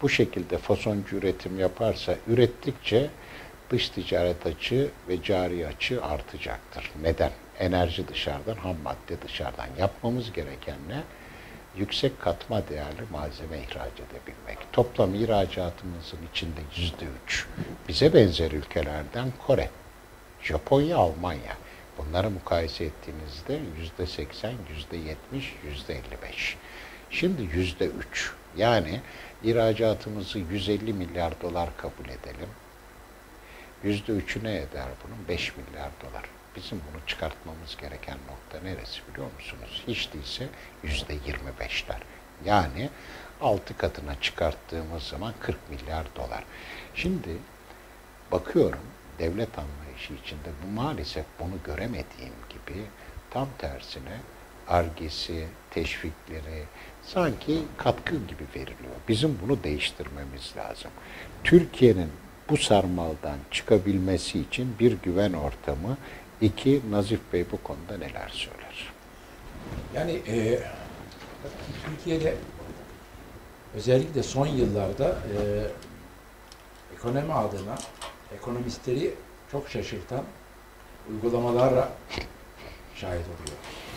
bu şekilde fasoncu üretim yaparsa, ürettikçe dış ticaret açığı ve cari açığı artacaktır. Neden? Enerji dışarıdan, ham madde dışarıdan. Yapmamız gereken ne? Yüksek katma değerli malzeme ihraç edebilmek. Toplam ihracatımızın içinde yüzde üç. Bize benzer ülkelerden Kore, Japonya, Almanya. Bunları mukayese ettiğinizde yüzde seksen, yüzde yetmiş, yüzde elli beş. Şimdi yüzde üç. Yani ihracatımızı yüz elli milyar dolar kabul edelim. Yüzde üçü ne eder bunun? beş milyar dolar. Bizim bunu çıkartmamız gereken nokta neresi biliyor musunuz? Hiç değilse yüzde yirmi beşler. Yani altı katına çıkarttığımız zaman kırk milyar dolar. Şimdi bakıyorum devlet anlayışı içinde bu maalesef bunu göremediğim gibi tam tersine Ar-Ge'si, teşvikleri sanki katkı gibi veriliyor. Bizim bunu değiştirmemiz lazım. Türkiye'nin bu sarmaldan çıkabilmesi için bir güven ortamı, iki Nazif Bey bu konuda neler söyler? Yani e, Türkiye'de özellikle son yıllarda e, ekonomi adına ekonomistleri çok şaşırtan uygulamalara şahit oluyor.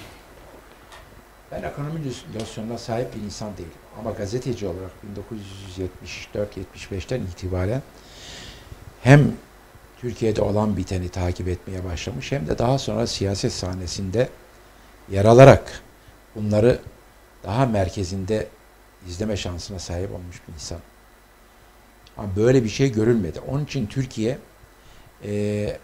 Ben ekonomi nosyonuna sahip bir insan değilim. Ama gazeteci olarak bin dokuz yüz yetmiş dört yetmiş beşten itibaren hem Türkiye'de olan biteni takip etmeye başlamış hem de daha sonra siyaset sahnesinde yer alarak bunları daha merkezinde izleme şansına sahip olmuş bir insan. Ama böyle bir şey görülmedi. Onun için Türkiye e,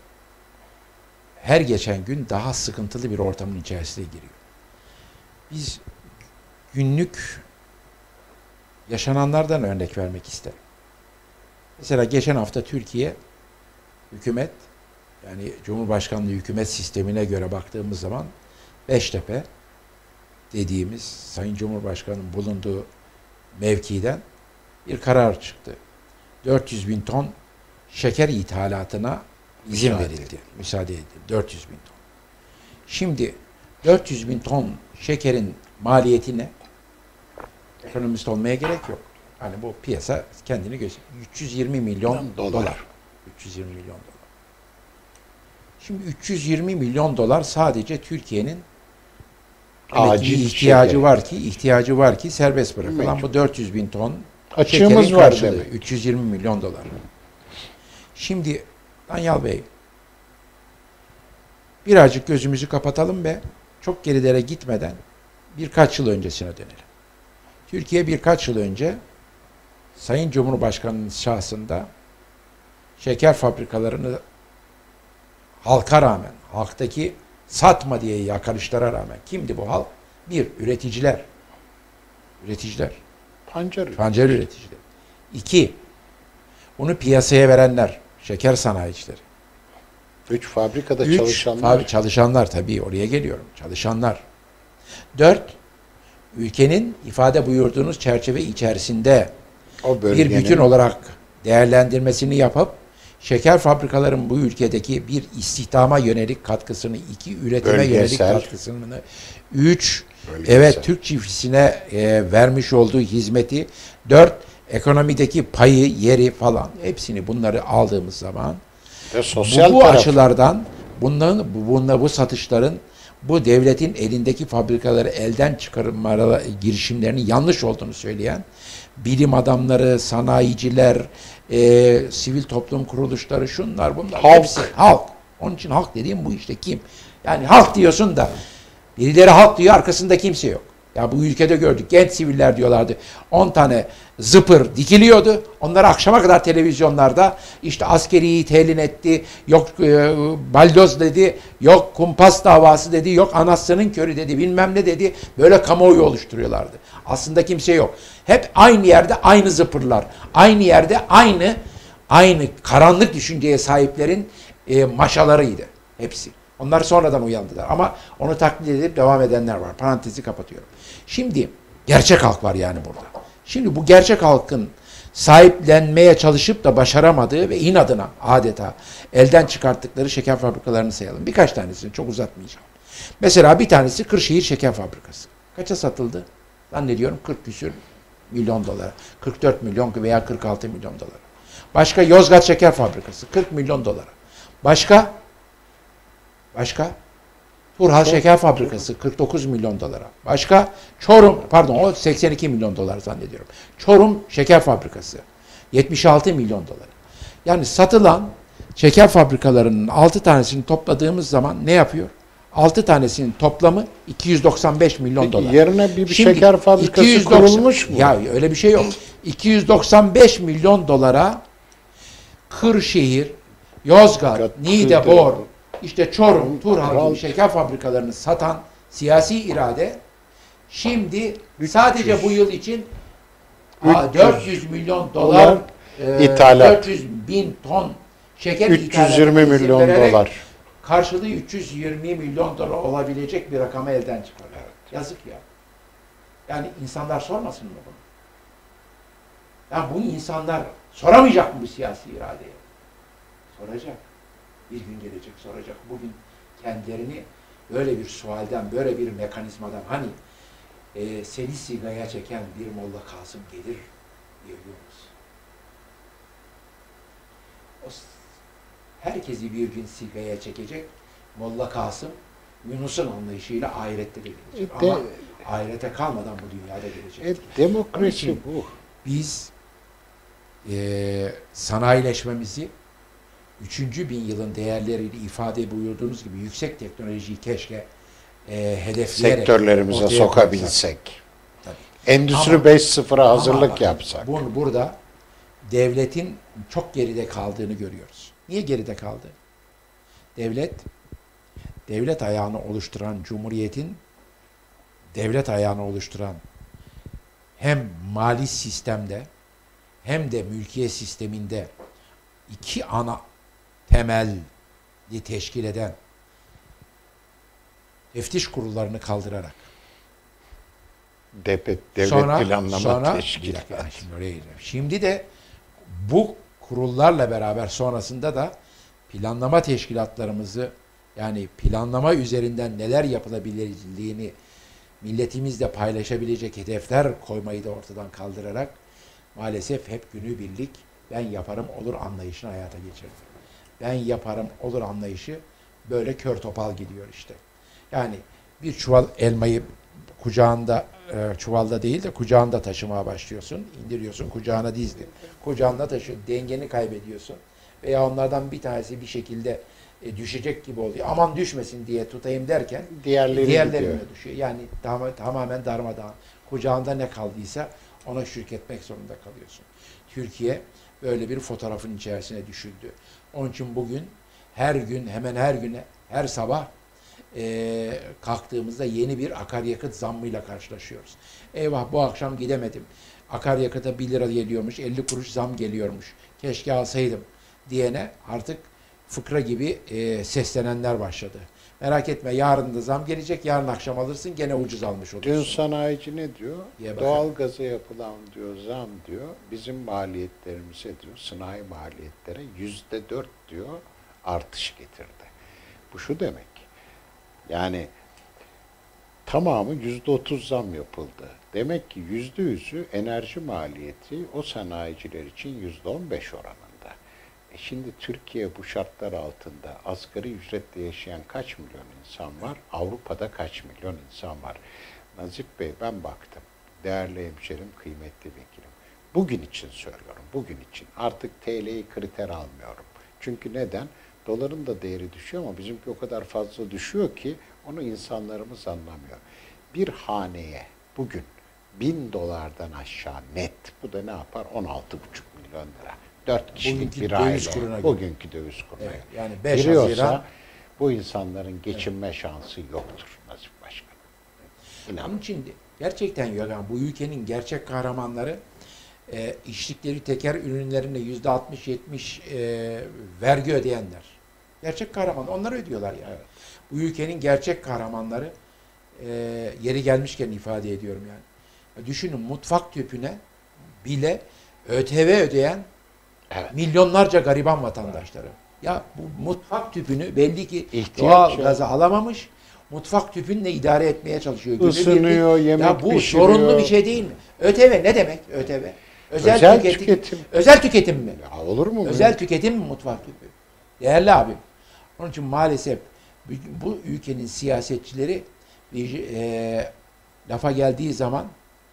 her geçen gün daha sıkıntılı bir ortamın içerisine giriyor. Biz günlük yaşananlardan örnek vermek isterim. Mesela geçen hafta Türkiye hükümet, yani Cumhurbaşkanlığı hükümet sistemine göre baktığımız zaman Beştepe dediğimiz Sayın Cumhurbaşkanı'nın bulunduğu mevkiden bir karar çıktı. dört yüz bin ton şeker ithalatına izin Müsaade. verildi. Müsaade edildi. dört yüz bin ton. Şimdi dört yüz bin ton şekerin maliyeti ne? Ekonomist olmaya gerek yok. Hani bu piyasa kendini gösteriyor. üç yüz yirmi milyon dolar. dolar. üç yüz yirmi milyon dolar. Şimdi üç yüz yirmi milyon dolar sadece Türkiye'nin acil bir ihtiyacı şekeri. var ki ihtiyacı var ki serbest bırakılan Mecbur. bu dört yüz bin ton Açığımız şekerin var karşılığı. demek. üç yüz yirmi milyon dolar. Şimdi Danyal Bey, birazcık gözümüzü kapatalım ve çok gerilere gitmeden birkaç yıl öncesine dönelim. Türkiye birkaç yıl önce Sayın Cumhurbaşkanı'nın şahsında şeker fabrikalarını halka rağmen, halktaki satma diye yakarışlara rağmen, kimdi bu halk? Bir, üreticiler. Üreticiler. Pancar. Pancar üreticileri. İki, bunu piyasaya verenler, şeker sanayicileri. Üç, fabrikada Üç, çalışanlar. tabii çalışanlar tabii oraya geliyorum. Çalışanlar. Dört, ülkenin ifade buyurduğunuz çerçeve içerisinde O bir bütün olarak değerlendirmesini yapıp şeker fabrikaların bu ülkedeki bir istihdama yönelik katkısını, iki üretime Bölgesel. yönelik katkısını, üç Bölgesel. evet Türk çiftçisine e, vermiş olduğu hizmeti, dört ekonomideki payı, yeri falan hepsini bunları aldığımız zaman ve sosyal bu, bu taraf. açılardan bunların bu, bunla, bu satışların bu devletin elindeki fabrikaları elden çıkarma girişimlerinin yanlış olduğunu söyleyen bilim adamları, sanayiciler, e, sivil toplum kuruluşları, şunlar bunlar Halk. hepsi halk. Onun için halk dediğim bu işte kim? Yani halk diyorsun da birileri halk diyor, arkasında kimse yok. Ya bu ülkede gördük. Genç siviller diyorlardı. on tane zıpır dikiliyordu. Onları akşama kadar televizyonlarda işte askeriyi telin etti. Yok e, balyoz dedi. Yok kumpas davası dedi. Yok anasının körü dedi. Bilmem ne dedi. Böyle kamuoyu oluşturuyorlardı. Aslında kimse yok. Hep aynı yerde aynı zıpırlar. Aynı yerde aynı aynı karanlık düşünceye sahiplerin e, maşalarıydı. Hepsi. Onlar sonradan uyandılar. Ama onu taklit edip devam edenler var. Parantezi kapatıyorum. Şimdi gerçek halk var yani burada. Şimdi bu gerçek halkın sahiplenmeye çalışıp da başaramadığı ve inadına adeta elden çıkarttıkları şeker fabrikalarını sayalım. Birkaç tanesini çok uzatmayacağım. Mesela bir tanesi Kırşehir Şeker Fabrikası. Kaça satıldı? Zannediyorum kırk küsür milyon dolara. kırk dört milyon veya kırk altı milyon dolara. Başka Yozgat Şeker Fabrikası kırk milyon dolara. Başka? Başka? Turhal Şeker Fabrikası kırk dokuz milyon dolara. Başka? Çorum, pardon o seksen iki milyon dolar zannediyorum. Çorum Şeker Fabrikası yetmiş altı milyon dolar. Yani satılan şeker fabrikalarının altı tanesini topladığımız zaman ne yapıyor? altı tanesinin toplamı iki yüz doksan beş milyon Peki, dolar. yerine bir, bir Şimdi şeker fabrikası iki yüz doksan kurulmuş mu? Ya öyle bir şey yok. iki yüz doksan beş milyon dolara Kırşehir, Yozgat, Dikkat, Niğdebor, Kırşehir. işte Çorum, Turhal Kral- gibi şeker fabrikalarını satan siyasi irade şimdi sadece bu yıl için aa, üç yüz dört yüz milyon dolar e, ithalat. dört yüz bin ton şeker üç yüz yirmi ithalatına izin milyon vererek dolar. karşılığı üç yüz yirmi milyon dolar olabilecek bir rakamı elden çıkarıyor. Yazık ya. Yani insanlar sormasın mı bunu? Ya bu insanlar soramayacak mı bu siyasi iradeye? Soracak. Bir gün gelecek soracak. Bugün kendilerini böyle bir sualden, böyle bir mekanizmadan hani e, seni sigaya çeken bir Molla Kasım gelir diyoruz. O herkesi bir gün sigaya çekecek Molla Kasım Yunus'un anlayışıyla ahirette de gelecek. E de, Ama ahirete kalmadan bu dünyada gelecek. E, demokrasi için bu. Biz e, sanayileşmemizi üçüncü bin yılın değerleriyle ifade buyurduğunuz gibi yüksek teknolojiyi keşke e, hedefleyerek Sektörlerimize ortaya sokabilsek. Tabii. Endüstri Ama- beş nokta sıfıra Ama hazırlık bakın, yapsak. bu- burada devletin çok geride kaldığını görüyoruz. Niye geride kaldı? Devlet, devlet ayağını oluşturan cumhuriyetin, devlet ayağını oluşturan hem mali sistemde hem de mülkiye sisteminde iki ana temelli teşkil eden teftiş kurullarını kaldırarak Devlet, devlet sonra, planlama sonra, bir teşkilatı. dakika, şimdi oraya gireceğim. Şimdi de bu kurullarla beraber sonrasında da planlama teşkilatlarımızı yani planlama üzerinden neler yapılabildiğini milletimizle paylaşabilecek hedefler koymayı da ortadan kaldırarak maalesef hep günübirlik ben yaparım olur anlayışını hayata geçirdi. Ben yaparım olur anlayışı böyle kör topal gidiyor işte. Yani bir çuval elmayı kucağında, e, çuvalda değil de kucağında taşımaya başlıyorsun. İndiriyorsun, kucağına dizdin. Kucağında taşı, dengeni kaybediyorsun. Veya onlardan bir tanesi bir şekilde e, düşecek gibi oluyor. Aman düşmesin diye tutayım derken Diğerleri diğerlerine gidiyor. düşüyor. Yani tam, tamamen darmadağın. Kucağında ne kaldıysa ona şirketmek zorunda kalıyorsun. Türkiye böyle bir fotoğrafın içerisine düşüldü. Onun için bugün her gün hemen her güne her sabah e, kalktığımızda yeni bir akaryakıt zammıyla karşılaşıyoruz. Eyvah bu akşam gidemedim. Akaryakıta bir lira geliyormuş, elli kuruş zam geliyormuş. Keşke alsaydım diyene artık fıkra gibi e, seslenenler başladı. Merak etme yarın da zam gelecek, yarın akşam alırsın gene ucuz almış olursun. Dün sanayici ne diyor? Diye bakın. Doğalgaza yapılan diyor zam diyor. Bizim maliyetlerimize diyor sanayi maliyetlere yüzde dört diyor artış getirdi. Bu şu demek. Yani tamamı yüzde otuz zam yapıldı. Demek ki yüzde yüzü enerji maliyeti o sanayiciler için yüzde on beş oranında. E şimdi Türkiye bu şartlar altında asgari ücretle yaşayan kaç milyon insan var? Avrupa'da kaç milyon insan var? Nazif Bey ben baktım. Değerli hemşerim, kıymetli vekilim. Bugün için söylüyorum. Bugün için. Artık T L'yi kriter almıyorum. Çünkü neden? Doların da değeri düşüyor ama bizimki o kadar fazla düşüyor ki onu insanlarımız anlamıyor. Bir haneye bugün bin dolardan aşağı net. Bu da ne yapar? on altı buçuk milyon lira. dört kişilik Bugünkü bir döviz aile. kuruna göre. Bugünkü döviz kuruna Evet, göre. yani beş Giriyorsa Haziran bu insanların geçinme şansı yoktur Nazif Başkanım. Onun İnanın. için de gerçekten yani bu ülkenin gerçek kahramanları e, içtikleri teker ürünlerine yüzde altmış yetmiş e, vergi ödeyenler. Gerçek kahraman. Onlar ödüyorlar yani. Evet. Bu ülkenin gerçek kahramanları e, yeri gelmişken ifade ediyorum yani. Düşünün mutfak tüpüne bile ÖTV ödeyen Evet. milyonlarca gariban vatandaşları. Ya bu mutfak tüpünü belli ki İhtiyaç doğal ya. gazı alamamış. mutfak tüpünle idare etmeye çalışıyor. Günü Isınıyor, birlik. yemek ya bu pişiriyor. zorunlu bir şey değil mi? ÖTV ne demek ÖTV? Özel, Özel tüketim. tüketim. Özel tüketim mi? Ya olur mu? Özel böyle? tüketim mi mutfak tüpü? Değerli abim. Onun için maalesef bu, bu ülkenin siyasetçileri bir e, lafa geldiği zaman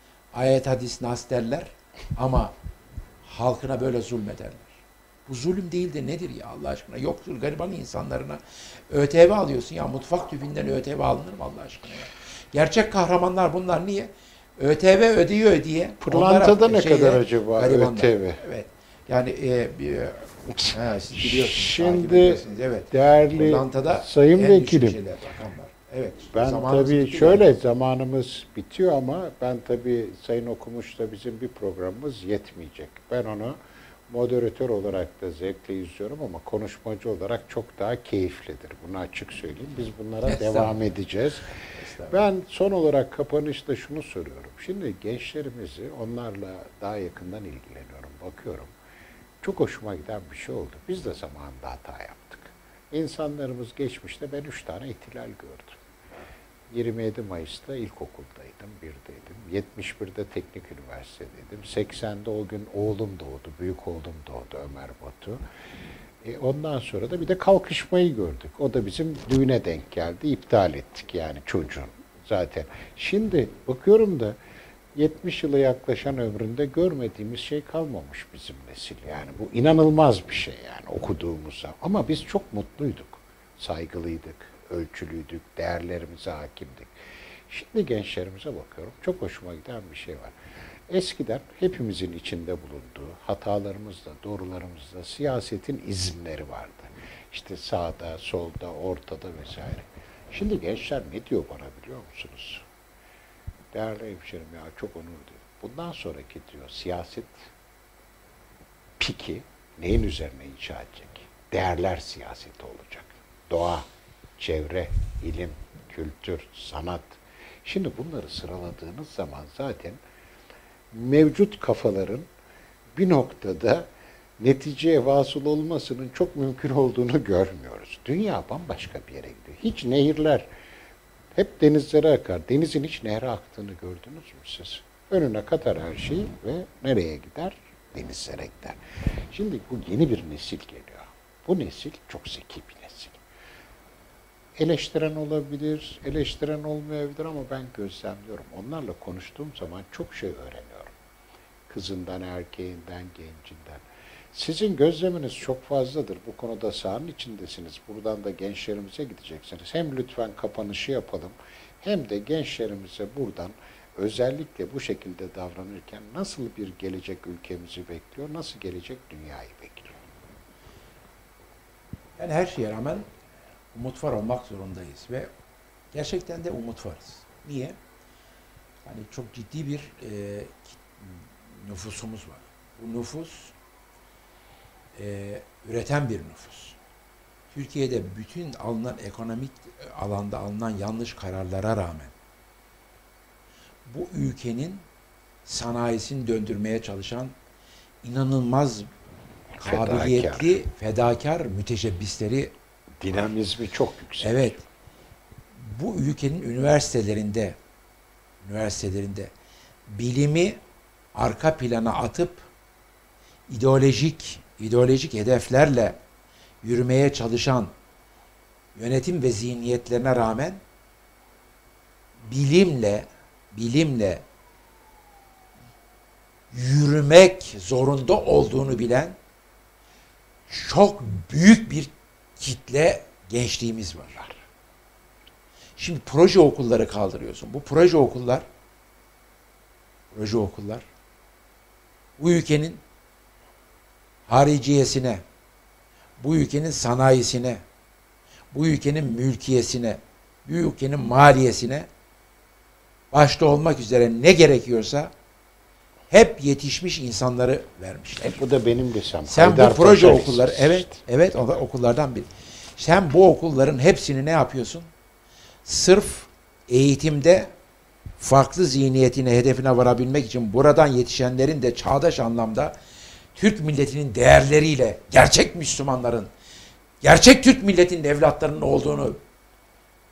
ayet hadis nas derler ama halkına böyle zulmederler. Bu zulüm değil de nedir ya Allah aşkına? Yoksul gariban insanlarına ÖTV alıyorsun ya. Mutfak tüpünden ÖTV alınır mı Allah aşkına ya? Gerçek kahramanlar bunlar niye? ÖTV ödüyor ödeye. Pırlantada ne kadar acaba garibanlar. ÖTV? Evet. Yani e, bir, he, siz biliyorsunuz. Şimdi takip ediyorsunuz, evet. değerli Pırlantada sayın en vekilim, düşük şeyler, rakamlar. Evet. ben zamanımız tabii bitti şöyle galiba. zamanımız bitiyor ama ben tabii Sayın Okumuş'ta bizim bir programımız yetmeyecek. Ben onu moderatör olarak da zevkle izliyorum ama konuşmacı olarak çok daha keyiflidir. Bunu açık söyleyeyim. Biz bunlara devam edeceğiz. Ben son olarak kapanışta şunu soruyorum. Şimdi gençlerimizi onlarla daha yakından ilgileniyorum, bakıyorum. Çok hoşuma giden bir şey oldu. Biz de zamanında hata yaptık. İnsanlarımız geçmişte ben üç tane ihtilal gördüm. yirmi yedi Mayıs'ta ilkokuldaydım, birdeydim. yetmiş birde teknik üniversitedeydim. seksende o gün oğlum doğdu, büyük oğlum doğdu Ömer Batu. E ondan sonra da bir de kalkışmayı gördük. O da bizim düğüne denk geldi. İptal ettik yani çocuğun zaten. Şimdi bakıyorum da yetmiş yıla yaklaşan ömründe görmediğimiz şey kalmamış bizim nesil. Yani bu inanılmaz bir şey yani okuduğumuzda. Ama biz çok mutluyduk. Saygılıydık, ölçülüydük, değerlerimize hakimdik. Şimdi gençlerimize bakıyorum. Çok hoşuma giden bir şey var. Eskiden hepimizin içinde bulunduğu hatalarımızda, doğrularımızda siyasetin izimleri vardı. İşte sağda, solda, ortada vesaire. Şimdi gençler ne diyor bana biliyor musunuz? Değerli hemşerim ya çok onur diyor. Bundan sonraki diyor siyaset piki neyin üzerine inşa edecek? Değerler siyaseti olacak. Doğa, çevre, ilim, kültür, sanat. Şimdi bunları sıraladığınız zaman zaten mevcut kafaların bir noktada neticeye vasıl olmasının çok mümkün olduğunu görmüyoruz. Dünya bambaşka bir yere gidiyor. Hiç nehirler hep denizlere akar. Denizin hiç nehre aktığını gördünüz mü siz? Önüne katar her şeyi ve nereye gider? Denizlere gider. Şimdi bu yeni bir nesil geliyor. Bu nesil çok zeki bir nesil. Eleştiren olabilir, eleştiren olmayabilir ama ben gözlemliyorum. Onlarla konuştuğum zaman çok şey öğreniyorum. Kızından, erkeğinden, gencinden. Sizin gözleminiz çok fazladır. Bu konuda sahanın içindesiniz. Buradan da gençlerimize gideceksiniz. Hem lütfen kapanışı yapalım, hem de gençlerimize buradan özellikle bu şekilde davranırken nasıl bir gelecek ülkemizi bekliyor, nasıl gelecek dünyayı bekliyor? Yani her şeye rağmen umut var olmak zorundayız ve gerçekten de umut varız. Niye? Yani çok ciddi bir e, nüfusumuz var. Bu nüfus e, üreten bir nüfus. Türkiye'de bütün alınan ekonomik alanda alınan yanlış kararlara rağmen bu ülkenin sanayisini döndürmeye çalışan inanılmaz kabiliyetli, fedakar müteşebbisleri, dinamizmi çok yüksek. evet, bu ülkenin üniversitelerinde üniversitelerinde bilimi arka plana atıp ideolojik ideolojik hedeflerle yürümeye çalışan yönetim ve zihniyetlerine rağmen bilimle bilimle yürümek zorunda olduğunu bilen çok büyük bir kitle gençliğimiz var. Şimdi proje okulları kaldırıyorsun. Bu proje okullar proje okullar bu ülkenin hariciyesine, bu ülkenin sanayisine, bu ülkenin mülkiyesine, bu ülkenin maliyesine başta olmak üzere ne gerekiyorsa hep yetişmiş insanları vermişler. Bu da benim desem. Sen Haydar bu proje Paşa okulları, Lisesi evet, işte. evet o da okullardan biri. Sen bu okulların hepsini ne yapıyorsun? Sırf eğitimde farklı zihniyetine, hedefine varabilmek için buradan yetişenlerin de çağdaş anlamda Türk milletinin değerleriyle, gerçek Müslümanların, gerçek Türk milletinin evlatlarının olduğunu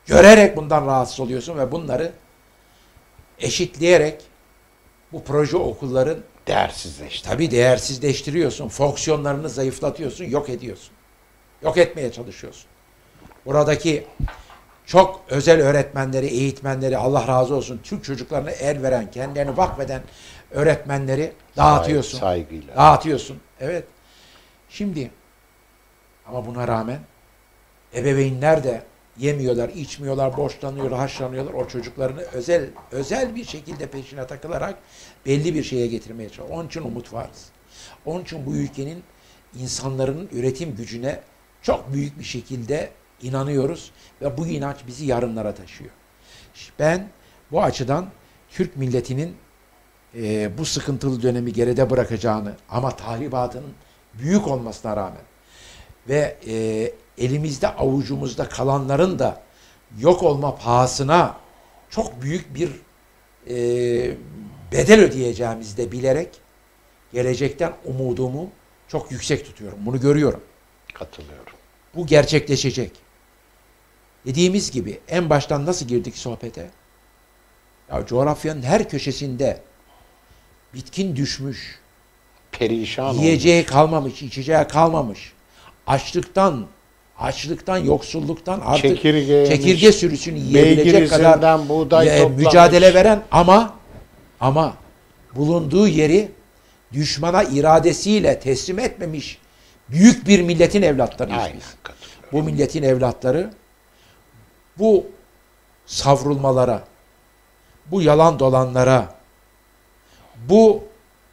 Görerek bundan rahatsız oluyorsun ve bunları eşitleyerek bu proje okulların Değersizleşti. tabii değersizleştiriyorsun. Fonksiyonlarını zayıflatıyorsun, yok ediyorsun. Yok etmeye çalışıyorsun. Buradaki çok özel öğretmenleri, eğitmenleri, Allah razı olsun, Türk çocuklarına el veren, kendilerini vakfeden öğretmenleri dağıtıyorsun. Saygıyla. Dağıtıyorsun. Evet. Şimdi ama buna rağmen ebeveynler de yemiyorlar, içmiyorlar, borçlanıyorlar, harçlanıyorlar. O çocuklarını özel özel bir şekilde peşine takılarak belli bir şeye getirmeye çalışıyor. Onun için umut varız. Onun için bu ülkenin insanların üretim gücüne çok büyük bir şekilde inanıyoruz ve bu inanç bizi yarınlara taşıyor. Ben bu açıdan Türk milletinin e, bu sıkıntılı dönemi geride bırakacağını ama tahribatın büyük olmasına rağmen ve e, elimizde avucumuzda kalanların da yok olma pahasına çok büyük bir e, bedel ödeyeceğimizi de bilerek gelecekten umudumu çok yüksek tutuyorum. Bunu görüyorum. Katılıyorum. Bu gerçekleşecek. Dediğimiz gibi en baştan nasıl girdik sohbete? Ya coğrafyanın her köşesinde bitkin düşmüş, Perişan yiyeceği olmuş. kalmamış, içeceği kalmamış. Açlıktan, açlıktan, yoksulluktan artık Çekirge çekirge yemiş, sürüsünü beygir yiyebilecek kadar izinden buğday e, toplamış. mücadele veren ama ama bulunduğu yeri düşmana iradesiyle teslim etmemiş büyük bir milletin evlatlarıyız Aynen, biz. katılıyorum. Bu milletin evlatları bu savrulmalara, bu yalan dolanlara, bu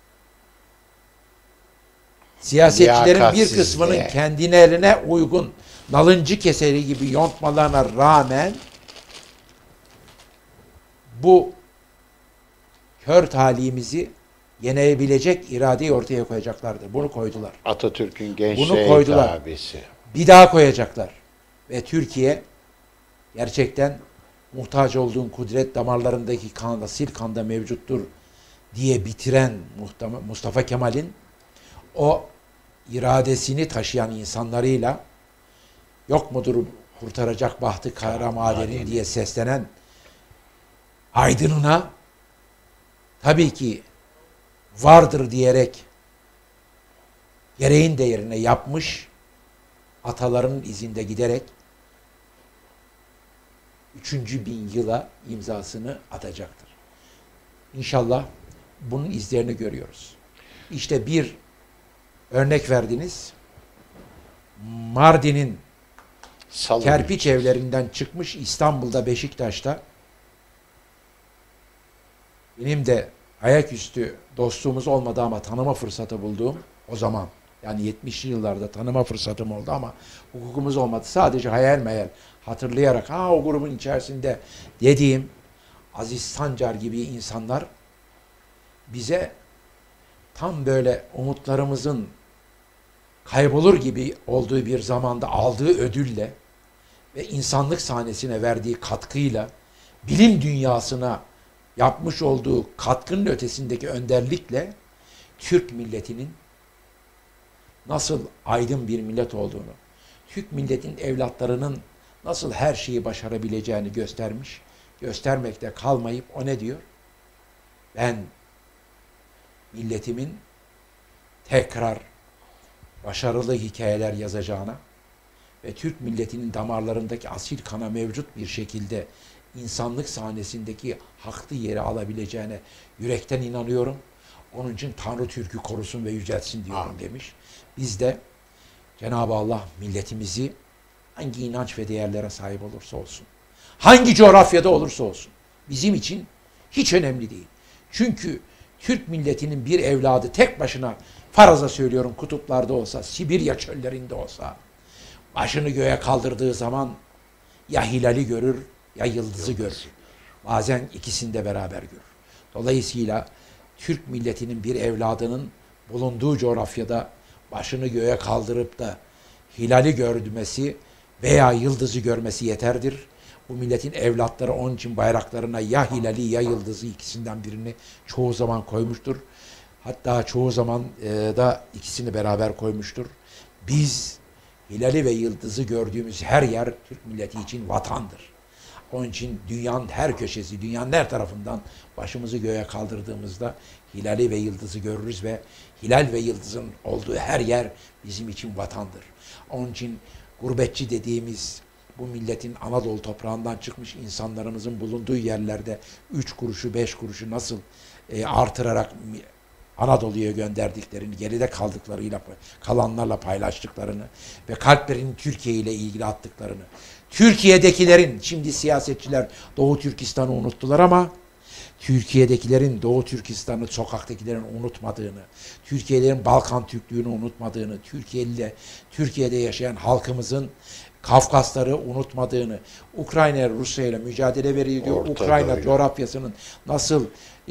siyasetçilerin bir Liyakatsizliğe. kısmının kendilerine uygun nalıncı keseri gibi yontmalarına rağmen bu kör talihimizi yenebilecek iradeyi ortaya koyacaklardır. Bunu koydular. Atatürk'ün Bunu gençliğe koydular. hitabesi. Bir daha koyacaklar. Ve Türkiye gerçekten muhtaç olduğun kudret damarlarındaki kanda, sil kanda mevcuttur diye bitiren Mustafa Kemal'in o iradesini taşıyan insanlarıyla yok mudur kurtaracak bahtı kara madeni diye seslenen aydınına tabii ki vardır diyerek gereğin de yerine yapmış, atalarının izinde giderek üçüncü bin yıla imzasını atacaktır. İnşallah bunun izlerini görüyoruz. İşte bir örnek verdiniz. Mardin'in Salı kerpiç evlerinden çıkmış İstanbul'da Beşiktaş'ta benim de ayaküstü dostluğumuz olmadı ama tanıma fırsatı bulduğum o zaman yani yetmişli yıllarda tanıma fırsatım oldu ama hukukumuz olmadı. Sadece hayal meyal hatırlayarak ha o grubun içerisinde dediğim Aziz Sancar gibi insanlar bize tam böyle umutlarımızın kaybolur gibi olduğu bir zamanda aldığı ödülle ve insanlık sahnesine verdiği katkıyla bilim dünyasına yapmış olduğu katkının ötesindeki önderlikle Türk milletinin nasıl aydın bir millet olduğunu, Türk milletin evlatlarının nasıl her şeyi başarabileceğini göstermiş, göstermekte kalmayıp o ne diyor? Ben milletimin tekrar başarılı hikayeler yazacağına ve Türk milletinin damarlarındaki asil kana mevcut bir şekilde insanlık sahnesindeki haklı yeri alabileceğine yürekten inanıyorum. Onun için Tanrı Türk'ü korusun ve yüceltsin diyorum Amin. demiş. Biz de Cenab-ı Allah milletimizi hangi inanç ve değerlere sahip olursa olsun, hangi coğrafyada olursa olsun bizim için hiç önemli değil. Çünkü Türk milletinin bir evladı tek başına faraza söylüyorum kutuplarda olsa, Sibirya çöllerinde olsa başını göğe kaldırdığı zaman ya hilali görür ya yıldızı görür. Bazen ikisini de beraber görür. Dolayısıyla Türk milletinin bir evladının bulunduğu coğrafyada başını göğe kaldırıp da hilali görmesi veya yıldızı görmesi yeterdir. Bu milletin evlatları onun için bayraklarına ya hilali ya yıldızı ikisinden birini çoğu zaman koymuştur. Hatta çoğu zaman e, da ikisini beraber koymuştur. Biz hilali ve yıldızı gördüğümüz her yer Türk milleti için vatandır. Onun için dünyanın her köşesi, dünyanın her tarafından başımızı göğe kaldırdığımızda hilali ve yıldızı görürüz ve hilal ve yıldızın olduğu her yer bizim için vatandır. Onun için gurbetçi dediğimiz bu milletin Anadolu toprağından çıkmış insanlarımızın bulunduğu yerlerde üç kuruşu, beş kuruşu nasıl e, artırarak Anadolu'ya gönderdiklerini, geride kaldıklarıyla, kalanlarla paylaştıklarını ve kalplerinin Türkiye ile ilgili attıklarını, Türkiye'dekilerin, şimdi siyasetçiler Doğu Türkistan'ı unuttular ama Türkiye'dekilerin Doğu Türkistan'ı, sokaktakilerin unutmadığını, Türkiye'lerin Balkan Türklüğünü unutmadığını, Türkiye'li, Türkiye'de yaşayan halkımızın Kafkasları unutmadığını, Ukrayna Rusya ile mücadele veriyor diyor. Orta Ukrayna Doğu. coğrafyasının nasıl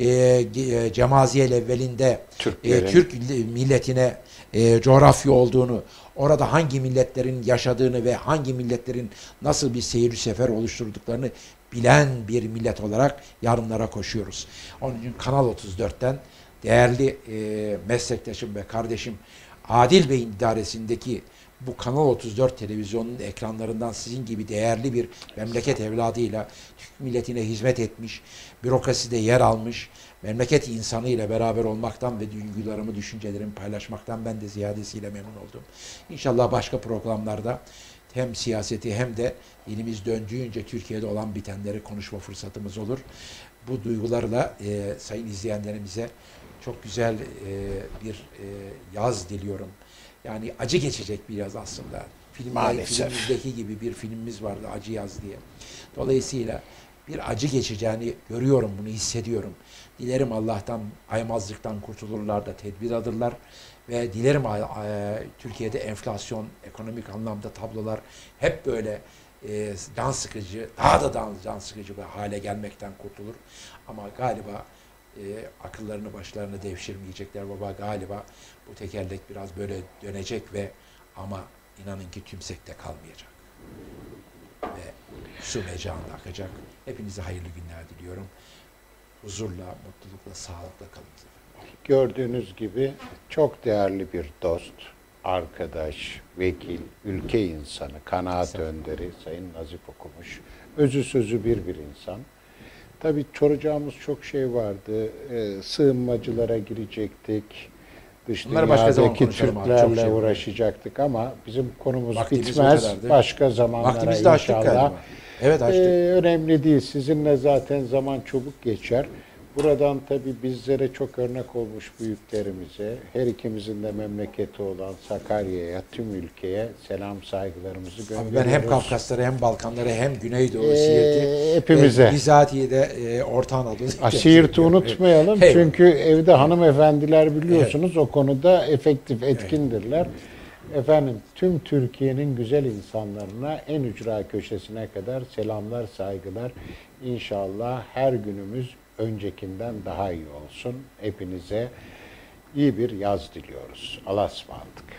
e, Cemaziyel evvelinde e, Türk milletine e, coğrafya olduğunu, orada hangi milletlerin yaşadığını ve hangi milletlerin nasıl bir seyir sefer oluşturduklarını bilen bir millet olarak yarınlara koşuyoruz. Onun için Kanal otuz dört'ten değerli e, meslektaşım ve kardeşim Adil Bey'in idaresindeki bu Kanal otuz dört televizyonun ekranlarından sizin gibi değerli bir memleket evladıyla Türk milletine hizmet etmiş, bürokraside yer almış, memleket insanıyla beraber olmaktan ve duygularımı, düşüncelerimi paylaşmaktan ben de ziyadesiyle memnun oldum. İnşallah başka programlarda hem siyaseti hem de dilimiz döndüğünce Türkiye'de olan bitenleri konuşma fırsatımız olur. Bu duygularla e, sayın izleyenlerimize çok güzel e, bir e, yaz diliyorum. Yani acı geçecek bir yaz aslında. Filmler, filmimizdeki gibi bir filmimiz vardı, Acı Yaz diye. Dolayısıyla bir acı geçeceğini görüyorum, bunu hissediyorum. Dilerim Allah'tan, aymazlıktan kurtulurlar da tedbir alırlar. Ve dilerim e, Türkiye'de enflasyon, ekonomik anlamda tablolar hep böyle e, can sıkıcı, daha da can, can sıkıcı bir hale gelmekten kurtulur. Ama galiba e, akıllarını başlarına devşirmeyecekler baba, galiba bu tekerlek biraz böyle dönecek ve ama inanın ki tümsekte kalmayacak. Ve su mecağında akacak. Hepinize hayırlı günler diliyorum. Huzurla, mutlulukla, sağlıkla kalınız. Gördüğünüz gibi çok değerli bir dost, arkadaş, vekil, ülke insanı, kanaat önderi Sayın Nazif Okumuş. Özü sözü bir bir insan. Tabii soracağımız çok şey vardı. Ee, sığınmacılara girecektik. Dış dünyadaki Türklerle şey uğraşacaktık ama bizim konumuz Vaktimiz bitmez. Başka zamanlara inşallah. Evet, açtık. Ee, önemli değil. Sizinle zaten zaman çabuk geçer. Buradan tabii bizlere çok örnek olmuş büyüklerimize, her ikimizin de memleketi olan Sakarya'ya, tüm ülkeye selam saygılarımızı gönderiyoruz. Abi ben hem Kafkaslara hem Balkanlara hem Güneydoğu, ee, Siirt'i hepimize. E, bizatihi de e, Orta Anadolu. Siirt'i unutmayalım evet. Çünkü evde hanımefendiler biliyorsunuz evet. O konuda efektif, etkindirler. Evet. Efendim tüm Türkiye'nin güzel insanlarına en ücra köşesine kadar selamlar, saygılar. İnşallah her günümüz öncekinden daha iyi olsun. Hepinize iyi bir yaz diliyoruz. Allah'a ısmarladık.